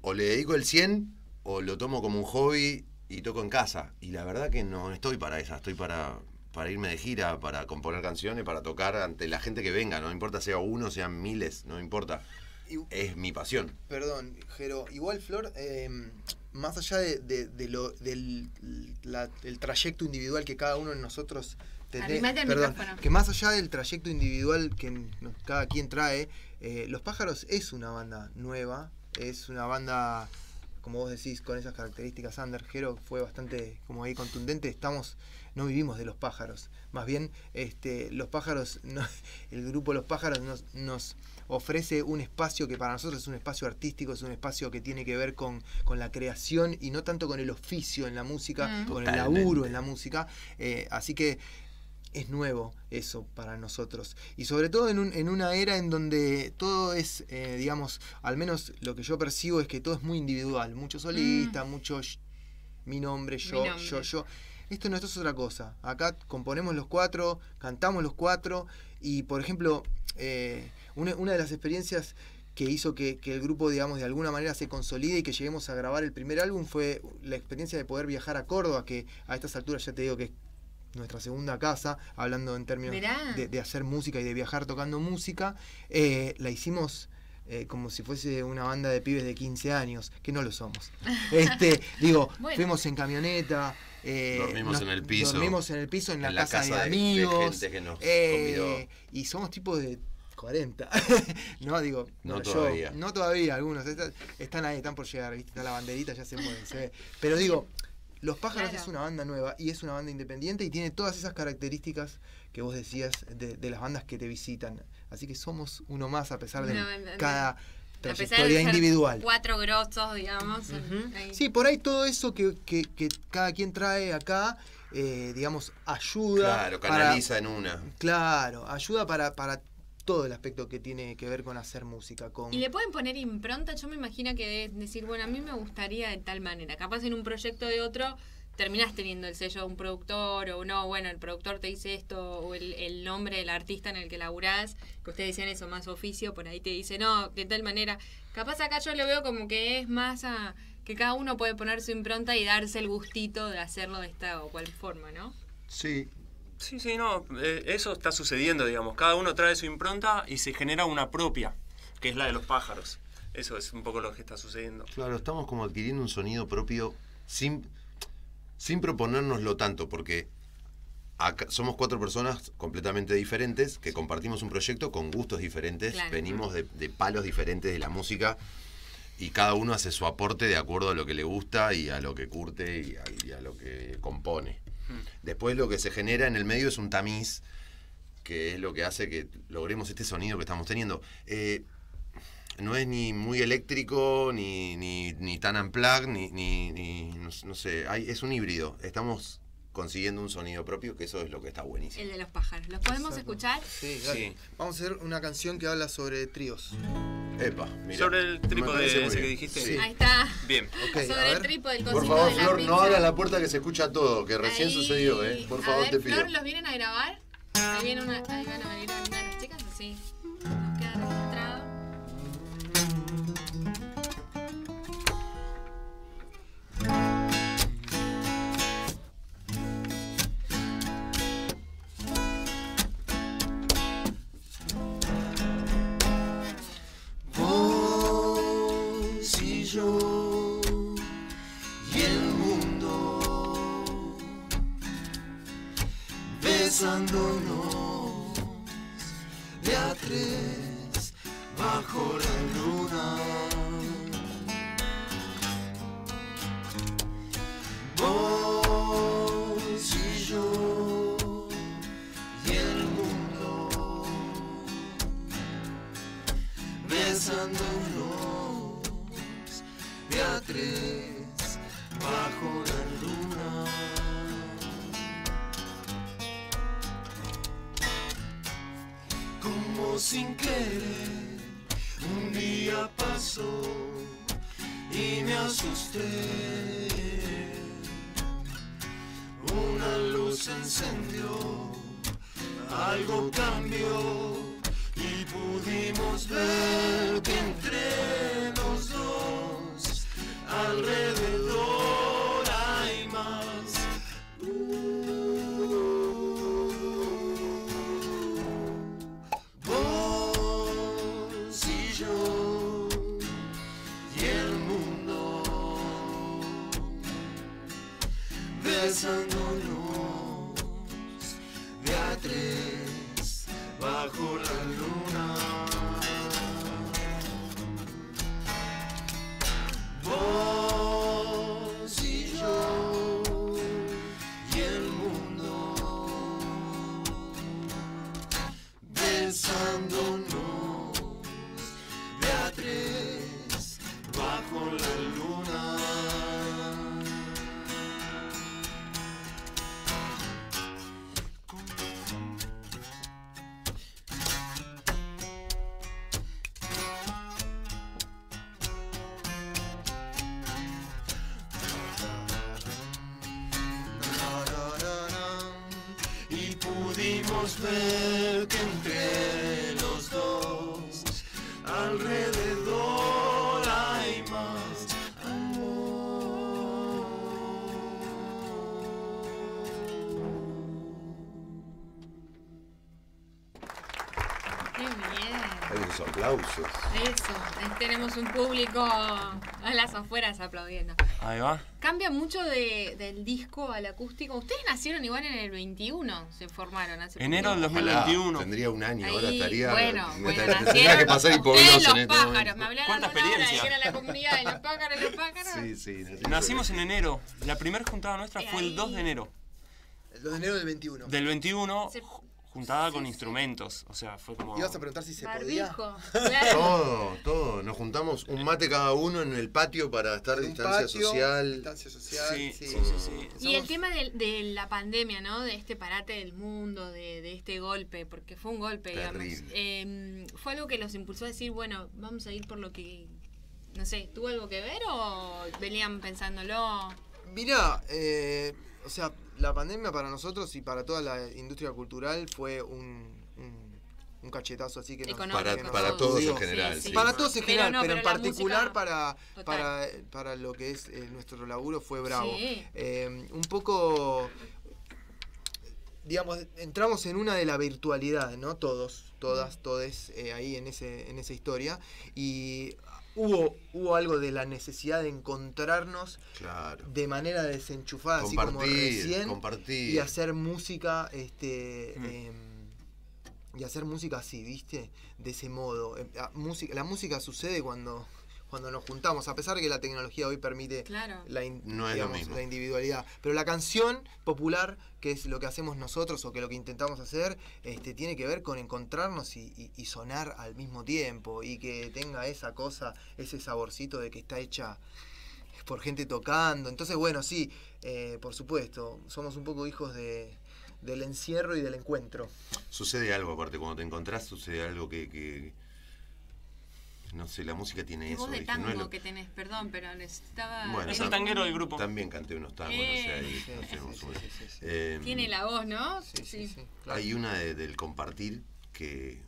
o le dedico el 100 o lo tomo como un hobby y toco en casa. Y la verdad que no estoy para esa, estoy para irme de gira, para componer canciones, para tocar ante la gente que venga. No importa sea uno, sean miles, no importa. Es mi pasión. Perdón, Jero. Igual, Flor, más allá del trayecto individual que cada uno de nosotros que más allá del trayecto individual que cada quien trae, Los Pájaros es una banda nueva, es una banda, como vos decís, con esas características. Ander, Jero fue bastante como ahí contundente. No vivimos de Los Pájaros, más bien Los Pájaros, el grupo Los Pájaros nos ofrece un espacio que para nosotros es un espacio artístico, es un espacio que tiene que ver con la creación y no tanto con el oficio en la música, con el laburo en la música, así que es nuevo eso para nosotros. Y sobre todo en una era en donde todo es, digamos, al menos lo que yo percibo es que todo es muy individual, mucho solista, mucho mi nombre, yo. Esto no, esto es otra cosa. Acá componemos los 4, cantamos los 4 y, por ejemplo, una de las experiencias que hizo que el grupo, digamos, de alguna manera se consolide y que lleguemos a grabar el primer álbum fue la experiencia de poder viajar a Córdoba, que a estas alturas ya te digo que es nuestra segunda casa, hablando en términos de hacer música y de viajar tocando música. La hicimos como si fuese una banda de pibes de 15 años, que no lo somos. Bueno. Fuimos en camioneta. Dormimos en el piso. Dormimos en el piso en la casa de amigos. De gente que nos convidó. Y somos tipos de 40. No todavía. No todavía, algunos. Están ahí, están por llegar, ¿viste? Está la banderita, ya se mueven, se ve. Pero digo, Los Pájaros es una banda nueva y es una banda independiente y tiene todas esas características que vos decías de las bandas que te visitan. Así que somos uno más a pesar de cada trayectoria individual. 4 grosos, digamos. Sí, por ahí todo eso que cada quien trae acá, digamos, ayuda. Claro, canaliza en una. Claro, ayuda para todo el aspecto que tiene que ver con hacer música. ¿Y le pueden poner impronta? Yo me imagino que decir, bueno, a mí me gustaría de tal manera. Capaz en un proyecto de otro terminás teniendo el sello de un productor, o no, bueno, el productor te dice esto, o el nombre del artista en el que laburás, que ustedes decían eso, más oficio, por ahí te dice, no, de tal manera. Capaz acá yo lo veo como que es más que cada uno puede poner su impronta y darse el gustito de hacerlo de esta o cual forma, ¿no? Sí. Sí, no, eso está sucediendo, digamos. Cada uno trae su impronta y se genera una propia, que es la de Los Pájaros. Eso es un poco lo que está sucediendo. Claro, estamos como adquiriendo un sonido propio sin proponérnoslo tanto, porque acá somos 4 personas completamente diferentes que compartimos un proyecto con gustos diferentes, claro. Venimos de palos diferentes de la música y cada uno hace su aporte de acuerdo a lo que le gusta y a lo que curte y a lo que compone. Después lo que se genera en el medio es un tamiz, que es lo que hace que logremos este sonido que estamos teniendo. No es ni muy eléctrico, ni tan unplugged, no sé, es un híbrido. Estamos consiguiendo un sonido propio, que eso es lo que está buenísimo. El de Los Pájaros. ¿Los podemos escuchar? Sí, dale. Sí. Vamos a hacer una canción que habla sobre tríos. Epa, mira. Sobre el trípode ese que dijiste. Sí. Ahí está. Bien. Okay, sobre el trípode, el por favor, Flor, no abras la puerta que se escucha todo, que recién sucedió, Por favor, te pido. Flor, ¿los vienen a grabar? Ahí van a venir una de las chicas, así nos queda registrado. Vos y yo y el mundo besándonos de a 3 bajo la luna. Vos y yo y el mundo besándonos de a 3 bajo la luna. Como sin querer un día pasó y me asusté. Una luz se encendió, algo cambió y pudimos ver que entre los dos alrededor hay más. Vos y yo y el mundo besándonos de a tres bajo la luna. Vos y yo y el mundo besándonos de a tres bajo la luna. Y pudimos ver que entre los dos alrededor hay más amor. Qué bien. Hay esos aplausos. Eso, tenemos un público a las afueras aplaudiendo. Ahí va. Cambia mucho del disco al acústico. Ustedes nacieron igual en el 21, se formaron hace Enero del poquito. 2021. Tendría un año, ahora Ahí, estaría. bueno, tendría que pasar hipogloss los en este pájaros, momento. me hablaron ¿Cuánta una hora de experiencia? que era la comunidad de los pájaros. Sí, sí. Nacimos en enero. La primera juntada nuestra fue el 2 de enero. El 2 de enero del 21. Del 21, juntada con instrumentos. O sea, fue como... Ibas a preguntar si se podía. Todo. Nos juntamos un mate cada uno en el patio para estar en distancia social. Distancia social, Sí. Y el tema de la pandemia, ¿no? De este parate del mundo, de este golpe, porque fue un golpe, digamos. ¿Fue algo que los impulsó a decir, bueno, vamos a ir por lo que, no sé, tuvo algo que ver o venían pensándolo? Mirá, o sea, la pandemia para nosotros y para toda la industria cultural fue un cachetazo así que para todos en general. Sí. Para todos en general, pero en la particular música, para lo que es nuestro laburo fue bravo. Sí. Un poco, digamos, entramos en una de la virtualidad, ¿no? Todos, todes ahí en esa historia. Y hubo algo de la necesidad de encontrarnos de manera desenchufada, así como recién, compartir. y hacer música, y hacer música así, ¿viste? De ese modo. La música sucede cuando nos juntamos, a pesar de que la tecnología hoy permite No es lo mismo. la individualidad. Pero la canción popular, que es lo que hacemos nosotros o que lo que intentamos hacer, tiene que ver con encontrarnos y sonar al mismo tiempo y que tenga esa cosa, ese saborcito de que está hecha por gente tocando. Entonces, bueno, sí, por supuesto, somos un poco hijos del encierro y del encuentro. Sucede algo, aparte, cuando te encontrás, sucede algo que no sé, la música tiene eso. Voz de ¿viste? tango No es lo... que tenés, perdón, pero necesitaba... Bueno, es el tanguero del grupo. También canté unos tangos, no sé, ahí hacemos una. Tiene la voz, ¿no? Sí. Hay una del compartir que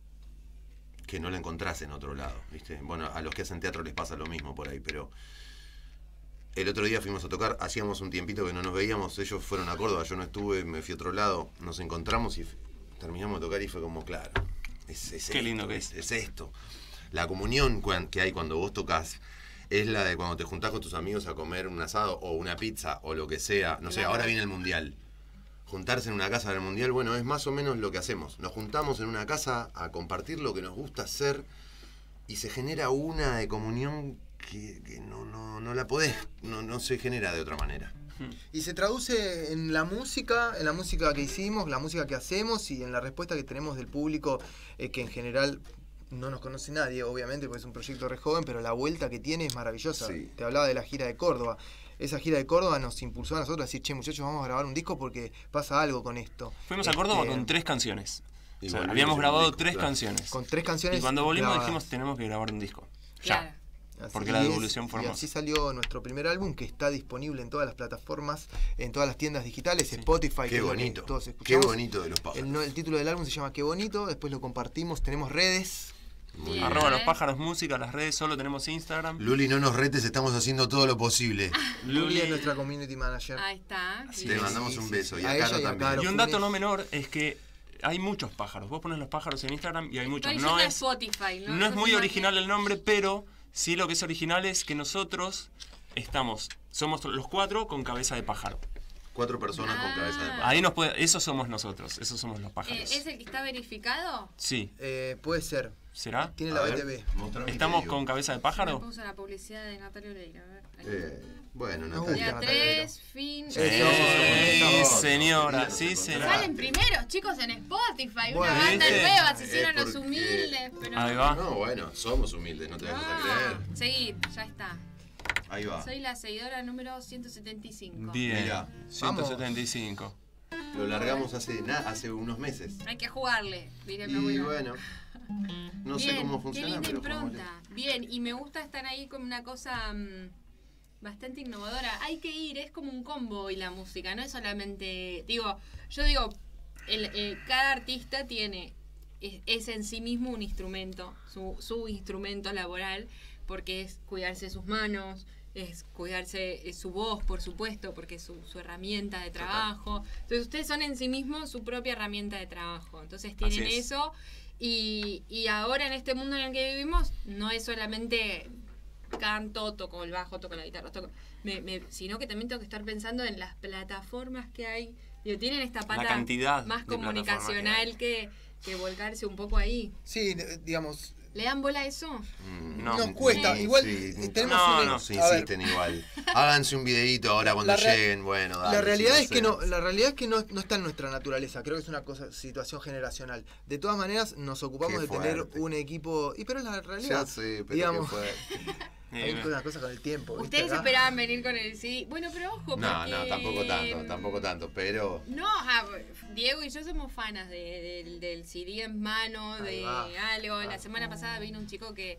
no la encontrás en otro lado, ¿viste? Bueno, a los que hacen teatro les pasa lo mismo por ahí, pero el otro día fuimos a tocar, hacíamos un tiempito que no nos veíamos, ellos fueron a Córdoba, yo no estuve, me fui a otro lado, nos encontramos y terminamos de tocar y fue como, claro, Qué lindo que es. Es esto. La comunión que hay cuando vos tocas es la de cuando te juntás con tus amigos a comer un asado o una pizza o lo que sea. No sé, ahora viene el mundial. Juntarse en una casa del mundial, bueno, es más o menos lo que hacemos. Nos juntamos en una casa a compartir lo que nos gusta hacer y se genera una de comunión que no la podés, no se genera de otra manera. Y se traduce en la música que hicimos, la música que hacemos y en la respuesta que tenemos del público, que en general no nos conoce nadie, obviamente, porque es un proyecto re joven, pero la vuelta que tiene es maravillosa. Sí. Te hablaba de la gira de Córdoba. Esa gira de Córdoba nos impulsó a nosotros a decir, che, muchachos, vamos a grabar un disco porque pasa algo con esto. Fuimos a Córdoba con 3 canciones. Y O sea, volvimos habíamos con grabado un disco, 3 claro. canciones. Con 3 canciones Y cuando volvimos grabadas. dijimos, tenemos que grabar un disco. Claro. Ya. Así Porque la es, devolución fue y hermosa. así salió nuestro primer álbum, que está disponible en todas las plataformas, en todas las tiendas digitales, Spotify. Qué que es lo que bonito. todos Qué escuchamos. bonito de los pájaros. El título del álbum se llama Qué bonito, después lo compartimos, tenemos redes. Bien. Arroba Los Pájaros Música, las redes, solo tenemos Instagram. Luli, no nos retes, estamos haciendo todo lo posible. Luli es nuestra community manager. Ahí está. Te mandamos un beso. Y A a ella Caro y a también. Caro. Y un dato no menor es que hay muchos pájaros. Vos pones Los Pájaros en Instagram y hay muchos. Estoy No yendo a es, Spotify, ¿no? no es Yo muy soy original el nombre, pero sí lo que es original es que nosotros somos los 4 con cabeza de pájaro. 4 personas con cabeza de pájaro. Ahí esos somos nosotros, esos somos los pájaros. ¿Es el que está verificado? Sí. Puede ser. ¿Será? Tiene la BTV. ¿Estamos con cabeza de Me pájaro? puso la publicidad de Natalio Leira. A ver. Ahí. Bueno, No, Natalia. Día 3, fin. Sí, señora, sí, señora. Salen primeros, chicos, en Spotify. Bueno, una banda ¿viste? nueva, se hicieron Es los porque- humildes. Pero... Ahí va. No, bueno, somos humildes, no te vayas a creer. Seguir, ya está. Ahí va. Soy la seguidora número 175. Bien. Mirá, 175. Lo largamos hace unos meses. Hay que jugarle, diré mi Y abuela. bueno, no sé Bien, cómo funciona, qué linda pero juguémosle. impronta. Bien, y me gusta estar ahí con una cosa bastante innovadora. Hay que ir, es como un combo y la música, no es solamente... cada artista es en sí mismo un instrumento, su instrumento laboral, porque es cuidarse sus manos, es cuidarse su voz, por supuesto, porque es su herramienta de trabajo. Entonces ustedes son en sí mismos su propia herramienta de trabajo. Entonces tienen Así es. eso y ahora en este mundo en el que vivimos no es solamente canto, toco el bajo, toco la guitarra, sino que también tengo que estar pensando en las plataformas que hay. Digo, tienen esta La pata cantidad más de comunicacional que volcarse un poco ahí. Sí, digamos, ¿Le dan bola a eso? Nos cuesta, igual tenemos no se insisten igual. Háganse un videíto ahora cuando lleguen, bueno, dale, la realidad sí, es que la realidad es que no está en nuestra naturaleza, creo que es una situación generacional. De todas maneras nos ocupamos Qué de tener fuerte. un equipo, pero es la realidad. Ya sé, pero digamos, qué fuerte. hay una cosa con el tiempo. ¿viste? Ustedes Acá. esperaban venir con el CD. Bueno, pero ojo, No, porque... no, tampoco tanto, pero... No, Diego y yo somos fanas del CD en mano, Ahí de va. algo. La semana pasada vino un chico que,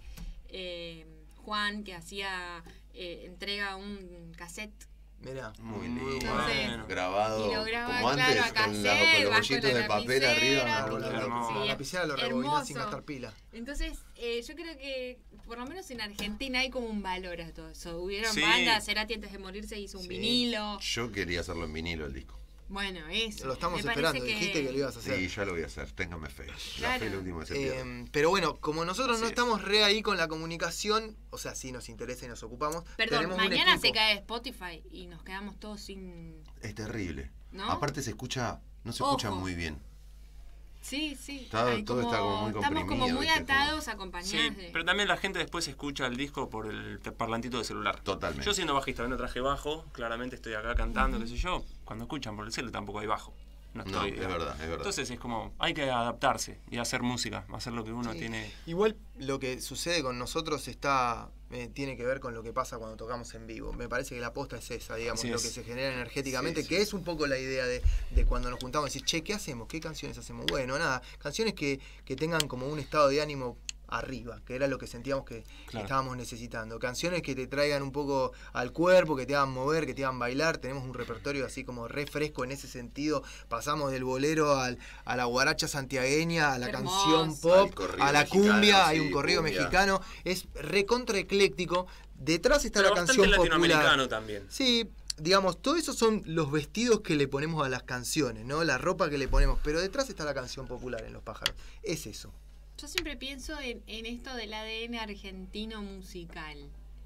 Juan, que hacía, entrega un cassette. Mirá. Muy lindo. Entonces, grabado y lo graba, como antes, claro, a con cassette, los bajo bollitos la de papel lapicera, arriba. sí, La lapicera lo rebobinó hermoso. sin gastar pila. Entonces, yo creo que por lo menos en Argentina hay como un valor a todo eso. Hubieron Sí. bandas, Cerati antes de morirse hizo un vinilo. Yo quería hacerlo en vinilo el disco. Bueno, eso. Lo estamos Me parece esperando, dijiste que lo ibas a hacer. Sí, ya lo voy a hacer, téngame fe. La Claro. fe es lo último que se pierde. Pero bueno, como nosotros no Así es. estamos re ahí con la comunicación, o sea, sí nos interesa y nos ocupamos. Perdón, tenemos un mañana equipo. se cae Spotify y nos quedamos todos sin... Es terrible. ¿No? Aparte se escucha, no se escucha Ojo. muy bien. Sí, sí. Todo Hay está como muy estamos como comprimido, muy ¿viste? atados, Sí, acompañados de... pero también la gente después escucha el disco por el parlantito de celular. Totalmente. Yo siendo bajista, no traje bajo, claramente estoy acá cantando, qué sé yo. Cuando escuchan por el celu tampoco hay bajo. No, No, estoy, es verdad, es verdad. Entonces es como, hay que adaptarse y hacer música, hacer lo que uno Sí. tiene. Igual lo que sucede con nosotros tiene que ver con lo que pasa cuando tocamos en vivo. Me parece que la posta es esa, digamos, Así lo es. que se genera energéticamente, Sí, que es un poco la idea de cuando nos juntamos, decir, che, ¿qué hacemos? ¿Qué canciones hacemos? Bueno, nada, canciones que tengan como un estado de ánimo arriba, que era lo que sentíamos que estábamos necesitando. Canciones que te traigan un poco al cuerpo, que te hagan mover, que te hagan bailar. Tenemos un repertorio así como re fresco en ese sentido. Pasamos del bolero a la guaracha santiagueña, a la Hermoso. canción pop, Al corrido a la mexicano, cumbia, hay sí, un corrido cumbia. mexicano. Es recontra ecléctico. Detrás está Pero la bastante canción latinoamericano popular. también. Sí, digamos, todo eso son los vestidos que le ponemos a las canciones, ¿no? La ropa que le ponemos. Pero detrás está la canción popular en Los Pájaros. Es eso. Yo siempre pienso en esto del ADN argentino musical.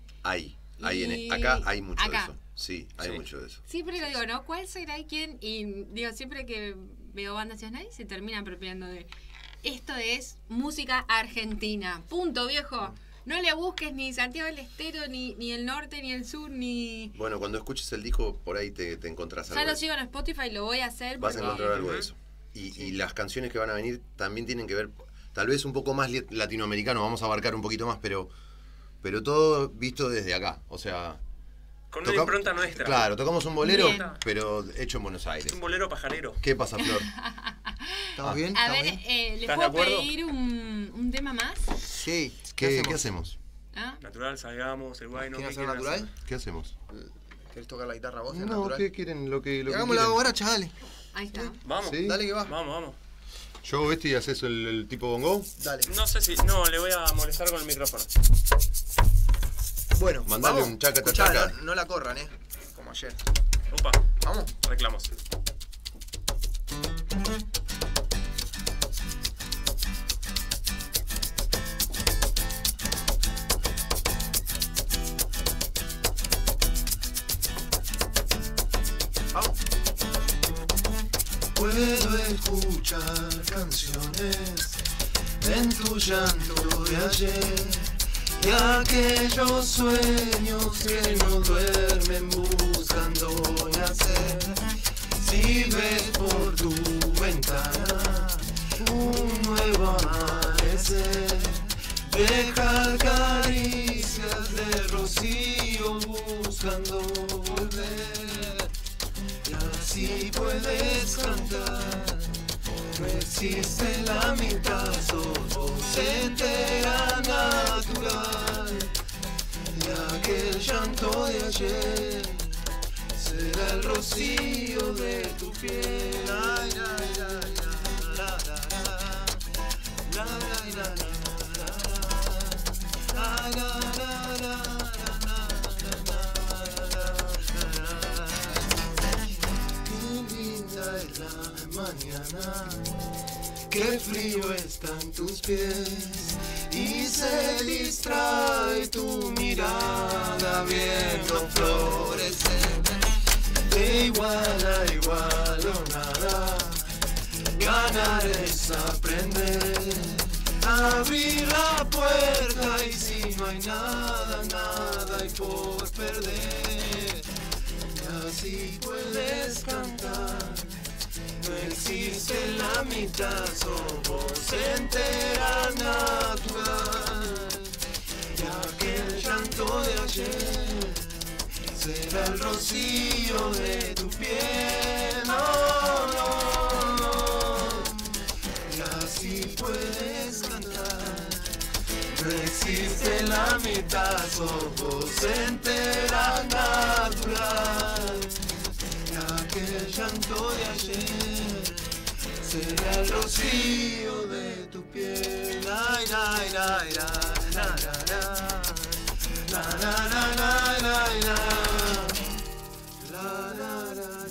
Acá hay mucho acá. de eso. Sí, hay mucho de eso. Siempre lo digo, ¿no? ¿Cuál será y quién? Y digo, siempre que veo bandas nacionales se termina apropiando de... Esto es música argentina. Punto, viejo. No le busques ni Santiago del Estero, ni el norte, ni el sur, ni... Bueno, cuando escuches el disco, por ahí te encontrás Ya algo. lo de eso. sigo en Spotify, lo voy a hacer Vas a porque... encontrar algo de eso. Y las canciones que van a venir también tienen que ver, tal vez un poco más latinoamericano, vamos a abarcar un poquito más, pero todo visto desde acá. O sea... Con una impronta nuestra. Claro, tocamos un bolero, Bien. pero hecho en Buenos Aires. Un bolero pajarero. ¿Qué pasa, Flor? ¿Estamos bien? A ¿Estamos ver, bien? ¿les ¿Estás puedo de acuerdo? pedir un tema más? Sí. ¿Qué hacemos? ¿Ah? Natural, salgamos, el guay, ¿no? ¿Quieren ¿Qué hacer quieren natural? ¿Qué hacemos? ¿Querés tocar la guitarra vos? en No, natural? ¿qué quieren? Lo que Hagamos la quieran. guaracha, dale. Ahí está. Vamos. Sí. Dale que va. Vamos. Yo hago y haces el tipo bongo. Dale. No sé si. No, le voy a molestar con el micrófono. Bueno, mandale vamos. un chaca Escuchá, tachaca. no la corran, como ayer. Opa. Vamos. Reclamos. Puedo escuchar canciones en tu llanto de ayer y aquellos sueños que no duermen buscando nacer. Si ves por tu ventana un nuevo amanecer, dejar caricias de rocío buscando volver. Y así puedes cantar, no existe la mitad, sos voz entera natural. Y aquel llanto de ayer será el rocío de tu piel. Ay, ay, ay, la, la, la, la, la, la, la, la, la, la, la. Es la mañana, qué frío están tus pies y se distrae tu mirada viendo florecer. De igual a igual o nada, ganar es aprender, abrir la puerta y si no hay nada, nada hay por perder. Y así puedes cantar. No existe la mitad, sos voz entera natural. Y aquel llanto de ayer será el rocío de tu piel. No, no, no. Y así puedes cantar. No existe la mitad, sos voz entera natural. Aquel llanto de ayer será el rocío de tu piel. Ay, ay, ay, ay, la, la, la, la, la, la, la, la, la, la, la,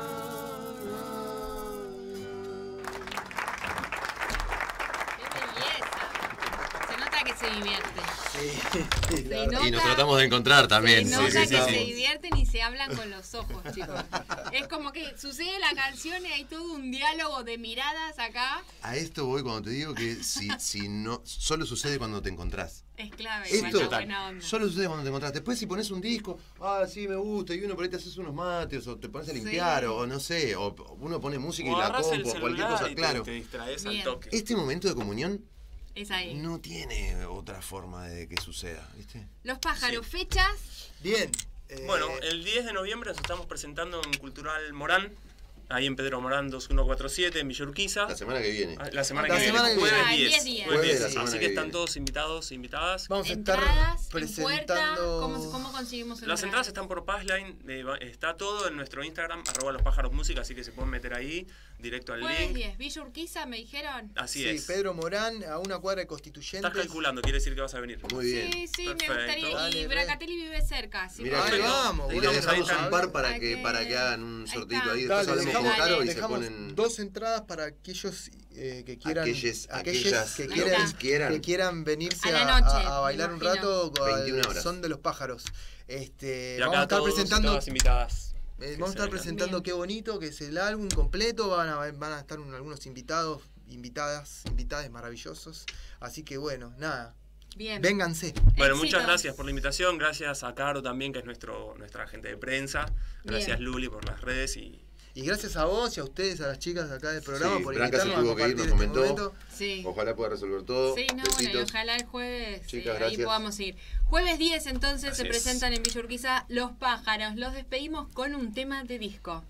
¡Qué belleza! Se nota que se divierte. Y nos tratamos de encontrar también. Se nota que se divierten y se hablan con los ojos, chicos. Es como que sucede la canción y hay todo un diálogo de miradas acá. A esto voy cuando te digo que si no, solo sucede cuando te encontrás. Es clave, Esto igual, buena onda. solo sucede cuando te encontrás. Después si pones un disco, sí me gusta, y uno por ahí te haces unos mates, o te pones a limpiar, o no sé, o uno pone música y la compo, cualquier cosa, claro. Te distraes al toque. Este momento de comunión es ahí. No tiene otra forma de que suceda, ¿viste? Los pájaros, fechas. Bien. Bueno, el 10 de noviembre nos estamos presentando en Cultural Morán, ahí en Pedro Morán 2147, en Villa Urquiza. La semana que viene. La semana que viene, jueves 10. Jueves 10. Así que están todos invitados, invitadas. Vamos a Entradas, estar presentando. ¿Cómo conseguimos Las entradas están por Passline, está todo en nuestro Instagram, @lospájarosmusica, así que se pueden meter ahí, directo al Jueves link. 10, Villa Urquiza, me dijeron. Así es. Sí, Pedro Morán, a una cuadra de Constituyentes. Estás calculando, quiere decir que vas a venir. Muy bien. Sí, Perfecto. me gustaría. Dale, y Bracatelli vive cerca. Así Mira, que- ahí vamos, y le dejamos un par para que hagan un sortito ahí. Después Dale, hablemos con Caro y se dejamos ponen 2 entradas para aquellos que quieran, aquellas que quieran venirse A la noche, a bailar me un imagino. rato con 21 el horas. son de los pájaros. Y Vamos acá a estar todos, presentando todas invitadas. vamos a estar presentando Qué Bonito, que es el álbum completo. Van a estar algunos invitadas maravillosos. Así que bueno, nada. Bien. Vénganse. Bueno, Éxitos. muchas gracias por la invitación, gracias a Caro también, que es nuestra agente de prensa. Gracias Bien. Luli por las redes y gracias a vos y a ustedes, a las chicas de acá del programa Sí, por Branca se invitarnos a tuvo que ir, compartir nos este comentó. momento. Sí. Ojalá pueda resolver todo. Sí, no, Besitos. bueno, y ojalá el jueves Chicas, ahí gracias. podamos ir. Jueves 10 entonces Así se es. presentan en Villa Urquiza Los Pájaros. Los despedimos con un tema de disco.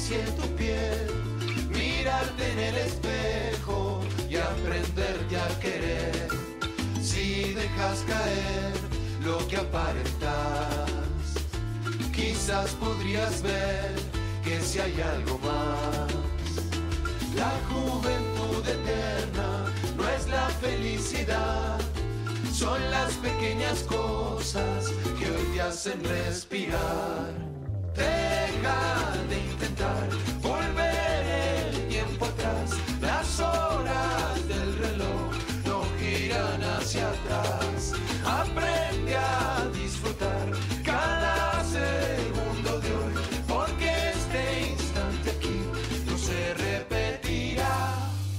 acaricie tu piel, mirarte en el espejo y aprenderte a querer. Si dejas caer lo que aparentas, quizás podrías ver que si hay algo más. La juventud eterna no es la felicidad, son las pequeñas cosas que hoy te hacen respirar. Deja de intentar volver el tiempo atrás, las horas del reloj no giran hacia atrás. Aprende a disfrutar cada segundo de hoy, porque este instante aquí no se repetirá.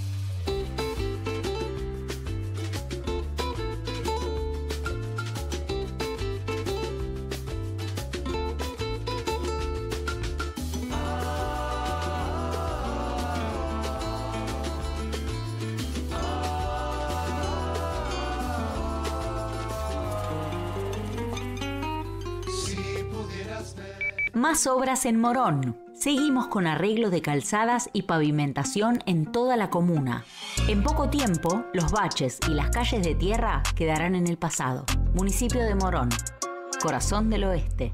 Más obras en Morón. Seguimos con arreglo de calzadas y pavimentación en toda la comuna. En poco tiempo, los baches y las calles de tierra quedarán en el pasado. Municipio de Morón, corazón del oeste.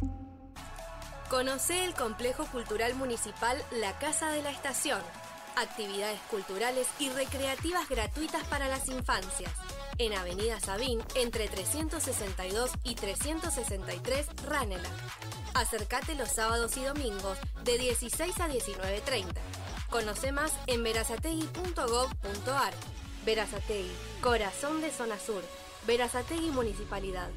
Conocé el Complejo Cultural Municipal La Casa de la Estación. Actividades culturales y recreativas gratuitas para las infancias. En Avenida Sabín, entre 362 y 363 Ranelagh. Acércate los sábados y domingos de 16 a 19:30. Conoce más en berazategui.gov.ar. Berazategui, corazón de zona sur. Berazategui Municipalidad.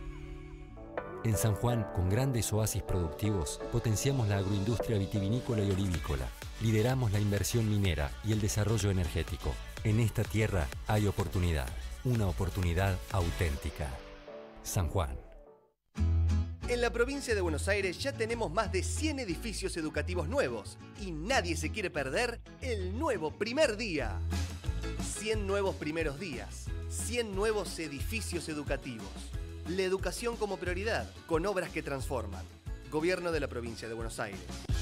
En San Juan, con grandes oasis productivos, potenciamos la agroindustria vitivinícola y olivícola. Lideramos la inversión minera y el desarrollo energético. En esta tierra hay oportunidad, una oportunidad auténtica. San Juan. En la provincia de Buenos Aires ya tenemos más de 100 edificios educativos nuevos y nadie se quiere perder el nuevo primer día. 100 nuevos primeros días, 100 nuevos edificios educativos. La educación como prioridad, con obras que transforman. Gobierno de la provincia de Buenos Aires.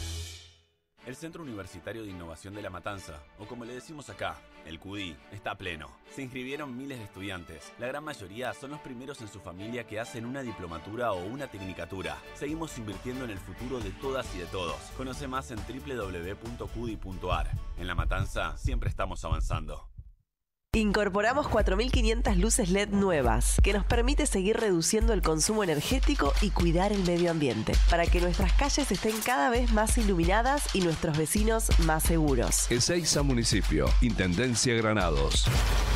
El Centro Universitario de Innovación de La Matanza, o como le decimos acá, el CUDI, está a pleno. Se inscribieron miles de estudiantes. La gran mayoría son los primeros en su familia que hacen una diplomatura o una tecnicatura. Seguimos invirtiendo en el futuro de todas y de todos. Conoce más en www.cudi.ar. En La Matanza siempre estamos avanzando. Incorporamos 4.500 luces LED nuevas, que nos permite seguir reduciendo el consumo energético y cuidar el medio ambiente, para que nuestras calles estén cada vez más iluminadas y nuestros vecinos más seguros. Ezeiza Municipio, Intendencia Granados.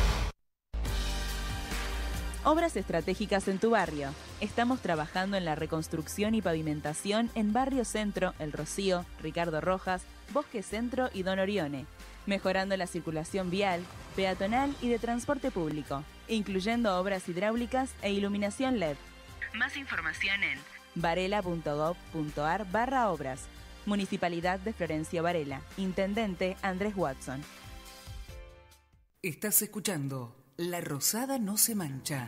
Obras estratégicas en tu barrio. Estamos trabajando en la reconstrucción y pavimentación en Barrio Centro, El Rocío, Ricardo Rojas, Bosque Centro y Don Orione, mejorando la circulación vial, peatonal y de transporte público, incluyendo obras hidráulicas e iluminación LED. Más información en varela.gov.ar/obras. Municipalidad de Florencio Varela. Intendente Andrés Watson. Estás escuchando La Rosada no se mancha.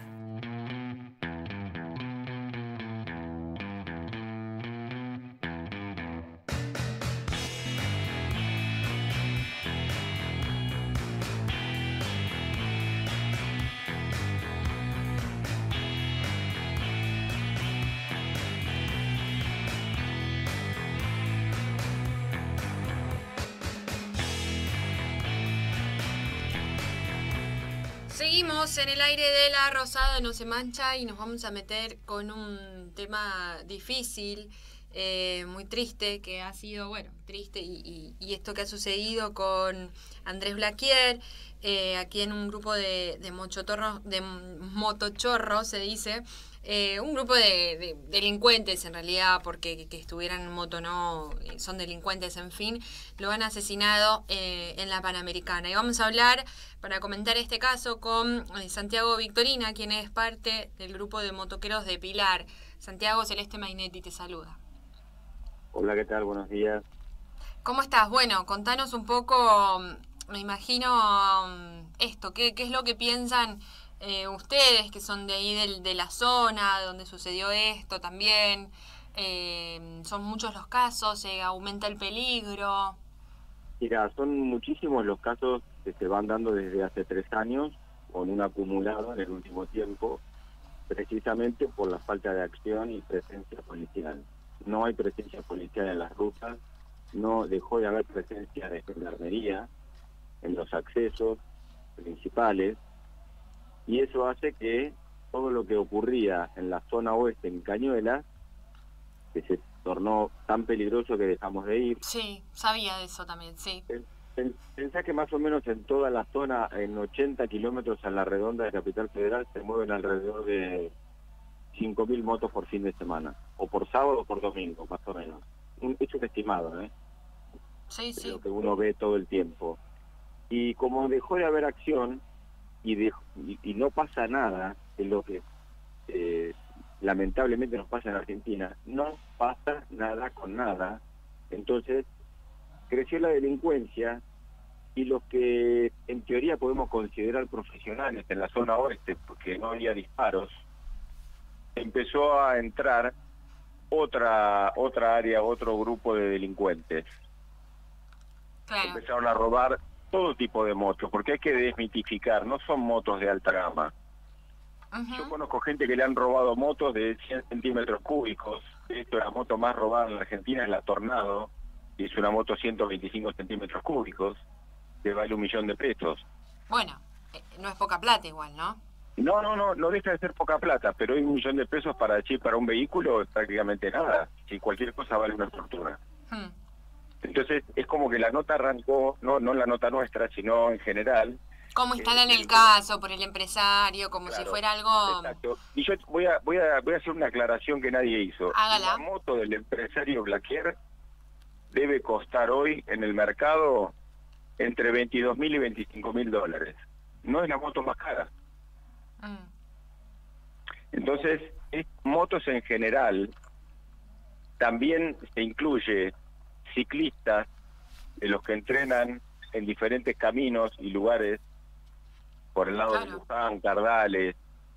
Seguimos en el aire de La Rosada no se mancha y nos vamos a meter con un tema difícil, muy triste, que ha sido, bueno, triste y esto que ha sucedido con Andrés Blaquier, aquí en un grupo de motochorros, se dice, un grupo de delincuentes en realidad, porque que estuvieran en moto no, son delincuentes, en fin, lo han asesinado en la Panamericana. Y vamos a hablar, para comentar este caso, con Santiago Victorina, quien es parte del grupo de motoqueros de Pilar. Santiago, Celeste Mainetti te saluda. Hola, ¿qué tal? Buenos días. ¿Cómo estás? Bueno, contanos un poco, me imagino, esto, ¿qué es lo que piensan ustedes, que son de ahí de la zona donde sucedió esto también? ¿Son muchos los casos? ¿Aumenta el peligro? Mira, son muchísimos los casos que se van dando desde hace 3 años, con un acumulado en el último tiempo, precisamente por la falta de acción y presencia policial. No hay presencia policial en las rutas, no dejó de haber presencia de gendarmería en los accesos principales, y eso hace que todo lo que ocurría en la zona oeste, en Cañuelas, que se tornó tan peligroso que dejamos de ir. Sí, sabía de eso también, sí. Pensá que más o menos en toda la zona, en 80 kilómetros a la redonda de Capital Federal, se mueven alrededor de 5.000 motos por fin de semana, o por sábado o por domingo, más o menos. Es un estimado, ¿eh? Sí, sí. Lo que uno ve todo el tiempo. Y como dejó de haber acción y no pasa nada, es lo que lamentablemente nos pasa en Argentina, no pasa nada con nada. Entonces creció la delincuencia, y los que en teoría podemos considerar profesionales en la zona oeste, porque no había disparos, empezó a entrar otra área, otro grupo de delincuentes. Claro. Empezaron a robar todo tipo de motos, porque hay que desmitificar, no son motos de alta gama. Yo conozco gente que le han robado motos de 100 centímetros cúbicos. Esto, la moto más robada en la Argentina es la Tornado, y es una moto 125 centímetros cúbicos, que vale $1 millón. Bueno, no es poca plata igual, ¿no? No deja de ser poca plata, pero hay $1 millón para un vehículo es prácticamente nada. Si cualquier cosa vale una fortuna. Entonces es como que la nota arrancó, no la nota nuestra, sino en general. Como instalan el caso por el empresario, como claro, si fuera algo... Exacto. Y yo voy a hacer una aclaración que nadie hizo. Hágala. La moto del empresario Blaquier debe costar hoy en el mercado entre $22.000 y $25.000. No es la moto más cara. Entonces, motos en general, también se incluye ciclistas, de los que entrenan en diferentes caminos y lugares, por el lado de Luján, Cardales.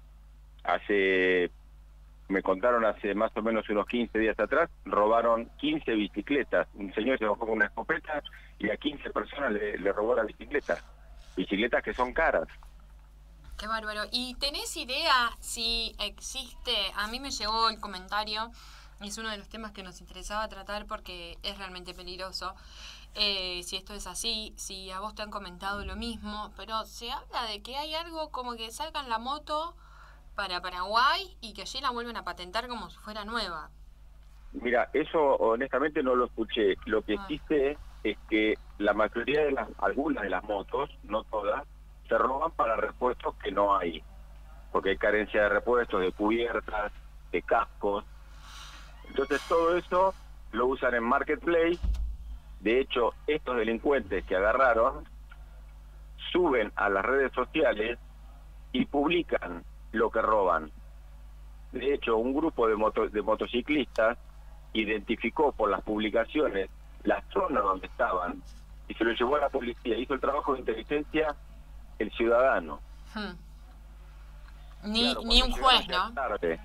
Me contaron hace más o menos unos 15 días atrás, robaron 15 bicicletas. Un señor se bajó con una escopeta y a 15 personas le robó la bicicleta. Bicicletas que son caras. Qué bárbaro. ¿Y tenés idea si existe? A mí me llegó el comentario, y es uno de los temas que nos interesaba tratar porque es realmente peligroso. Si esto es así, si a vos te han comentado lo mismo, pero se habla de que hay algo como que sacan la moto para Paraguay y que allí la vuelven a patentar como si fuera nueva. Mira, eso honestamente no lo escuché. Lo que sí sé es que la mayoría de algunas de las motos, no todas, se roban para repuestos que no hay, porque hay carencia de repuestos, de cubiertas, de cascos. Entonces todo eso lo usan en Marketplace. De hecho, estos delincuentes que agarraron suben a las redes sociales y publican lo que roban. De hecho, un grupo de motociclistas identificó por las publicaciones la zona donde estaban y se lo llevó a la policía. Hizo el trabajo de inteligencia el ciudadano. Ni un juez, ¿no? Tarde.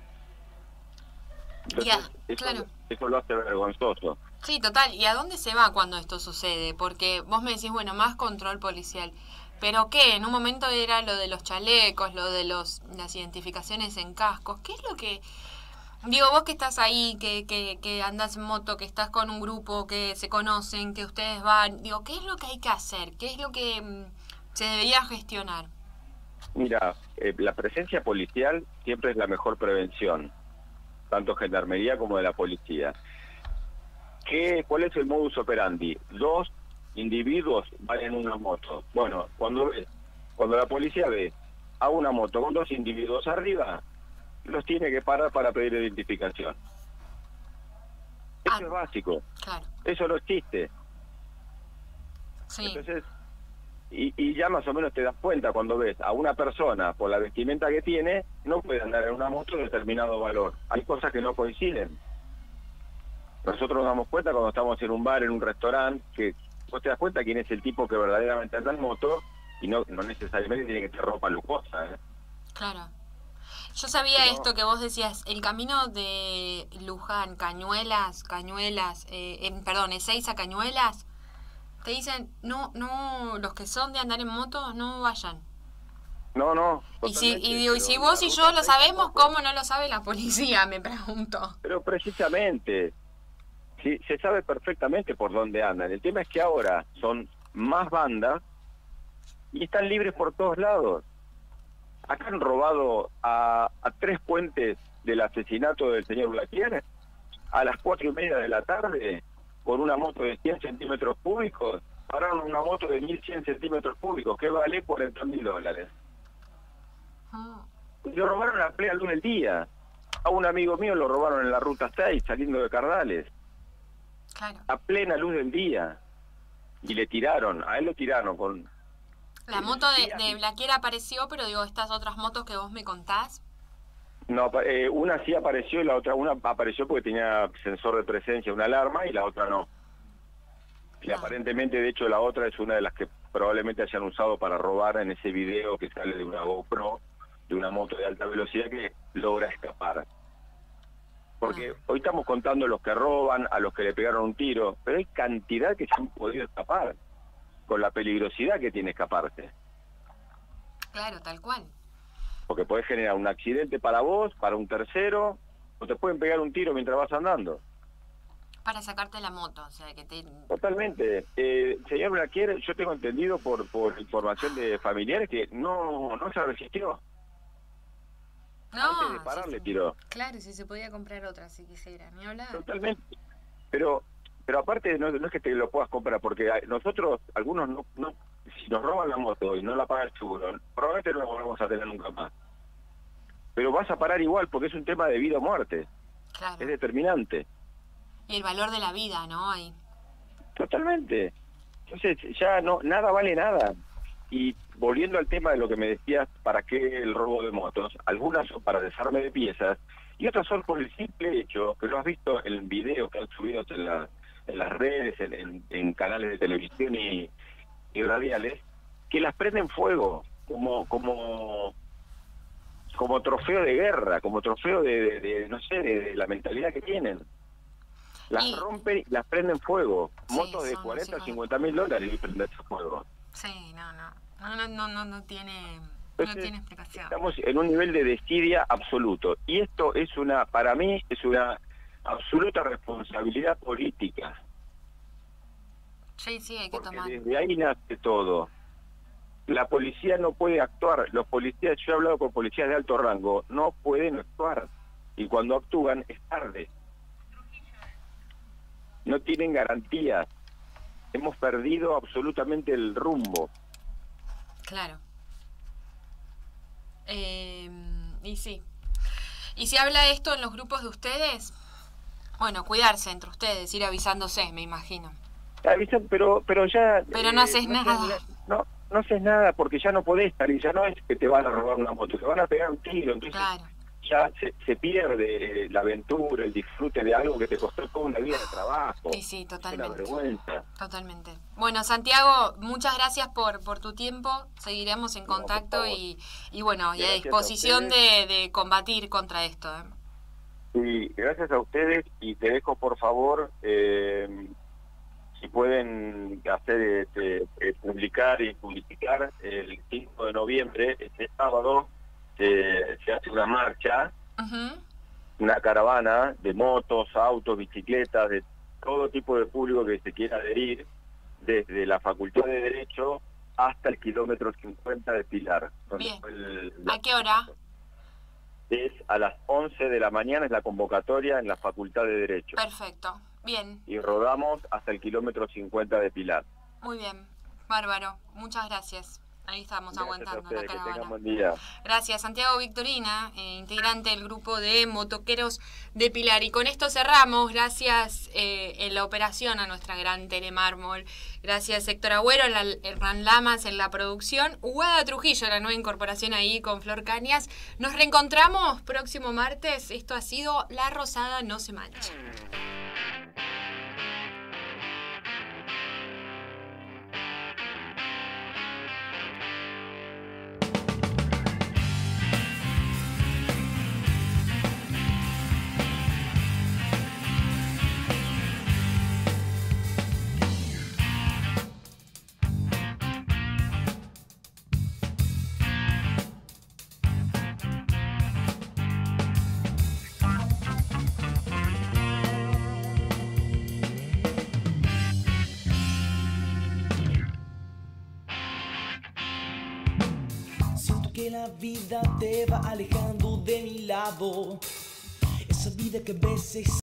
Entonces, eso lo hace vergonzoso. Sí, total. ¿Y a dónde se va cuando esto sucede? Porque vos me decís, bueno, más control policial. ¿Pero qué? En un momento era lo de los chalecos, lo de las identificaciones en cascos. ¿Qué es lo que...? Digo, vos que estás ahí, que andás en moto, que estás con un grupo, que se conocen, que ustedes van... Digo, ¿qué es lo que hay que hacer? ¿Qué es lo que se debería gestionar? Mira, la presencia policial siempre es la mejor prevención, tanto gendarmería como de la policía. ¿Cuál es el modus operandi? 2 individuos van en una moto. Bueno, cuando la policía ve a una moto con 2 individuos arriba, los tiene que parar para pedir identificación. Eso es básico. Claro. Eso no existe. Sí. Entonces, y ya más o menos te das cuenta cuando ves a una persona por la vestimenta que tiene, no puede andar en una moto de determinado valor. Hay cosas que no coinciden. Nosotros nos damos cuenta cuando estamos en un bar, en un restaurante, que vos te das cuenta quién es el tipo que verdaderamente anda en moto y no necesariamente tiene que tener ropa lujosa. Claro. Yo sabía esto que vos decías, el camino de Luján, Cañuelas, perdón, Ezeiza, Cañuelas, te dicen, no, los que son de andar en moto, no vayan. No. Y si pero vos y la yo ruta lo 6 sabemos, tampoco. ¿cómo no lo sabe la policía? Me pregunto. Pero precisamente, sí, se sabe perfectamente por dónde andan. El tema es que ahora son más bandas y están libres por todos lados. Acá han robado a 3 puentes del asesinato del señor Blaquier a las 4:30 de la tarde con una moto de 100 centímetros cúbicos. Pararon una moto de 1.100 centímetros cúbicos que vale $40.000. Lo robaron a plena luz del día. A un amigo mío lo robaron en la ruta 6 saliendo de Cardales. Claro. A plena luz del día. Y le tiraron, a él lo tiraron con... La moto de Blaquier apareció, pero digo, estas otras motos que vos me contás. No, una sí apareció y la otra, una apareció porque tenía sensor de presencia, una alarma, y la otra no. Y aparentemente, de hecho, la otra es una de las que probablemente hayan usado para robar en ese video que sale de una GoPro, de una moto de alta velocidad que logra escapar. Porque hoy estamos contando los que roban, a los que le pegaron un tiro, pero hay cantidad que se han podido escapar, con la peligrosidad que tiene escaparse. Claro, tal cual. Porque podés generar un accidente para vos, para un tercero, o te pueden pegar un tiro mientras vas andando. Para sacarte la moto, o sea, que te... Totalmente. Señor Blaquier, yo tengo entendido por información de familiares que no se resistió. Antes de parar le tiró. Claro, si se podía comprar otra si quisiera, ni hablar. Totalmente. Pero aparte no es que te lo puedas comprar, porque nosotros, algunos no si nos roban la moto y no la paga el seguro, probablemente no la volvemos a tener nunca más. Pero vas a parar igual porque es un tema de vida o muerte. Claro. Es determinante. Y el valor de la vida, ¿no? Ahí. Totalmente. Entonces ya nada vale nada. Y volviendo al tema de lo que me decías, ¿para qué el robo de motos? Algunas son para desarme de piezas y otras son por el simple hecho, que lo has visto en videos que han subido en las redes, en canales de televisión y radiales, que las prenden fuego como trofeo de guerra, como trofeo de no sé, de la mentalidad que tienen. Las rompen y las prenden fuego. Motos de 40 o 50 mil dólares y prenden fuego. Sí, no tiene explicación. Estamos en un nivel de desidia absoluto. Y esto es para mí, es una absoluta responsabilidad política. Sí, hay que tomar. Desde ahí nace todo. La policía no puede actuar. Los policías, yo he hablado con policías de alto rango, no pueden actuar. Y cuando actúan es tarde. No tienen garantías. Hemos perdido absolutamente el rumbo. Claro. Y sí. ¿Y si habla esto en los grupos de ustedes? Bueno, cuidarse entre ustedes, ir avisándose, me imagino. Avisan, pero ya... Pero no haces nada. No haces nada porque ya no podés salir, ya no es que te van a robar una moto, te van a pegar un tiro, entonces claro. Ya se pierde la aventura, el disfrute de algo que te costó toda una vida de trabajo. Sí, totalmente. Es una vergüenza. Totalmente. Bueno, Santiago, muchas gracias por tu tiempo, seguiremos en contacto y bueno, y a disposición de combatir contra esto. Sí, gracias a ustedes y te dejo por favor... si pueden hacer publicar y publicitar el 5 de noviembre, este sábado, se hace una marcha, una caravana de motos, autos, bicicletas, de todo tipo de público que se quiera adherir, desde la Facultad de Derecho hasta el kilómetro 50 de Pilar. Bien. ¿A qué hora? Es a las 11 de la mañana, es la convocatoria en la Facultad de Derecho. Perfecto. Bien. Y rodamos hasta el kilómetro 50 de Pilar. Muy bien, bárbaro. Muchas gracias. Ahí estamos aguantando la caravana. Que tengan buen día. Gracias, Santiago Victorina, integrante del grupo de motoqueros de Pilar. Y con esto cerramos. Gracias en la operación a nuestra gran Telemármol. Gracias, Héctor Agüero, Hernán Lamas en la producción. Guada Trujillo, la nueva incorporación ahí con Flor Cañas. Nos reencontramos próximo martes. Esto ha sido La Rosada No Se Mancha. que la vida te va alejando de mi lado. Esa vida que a veces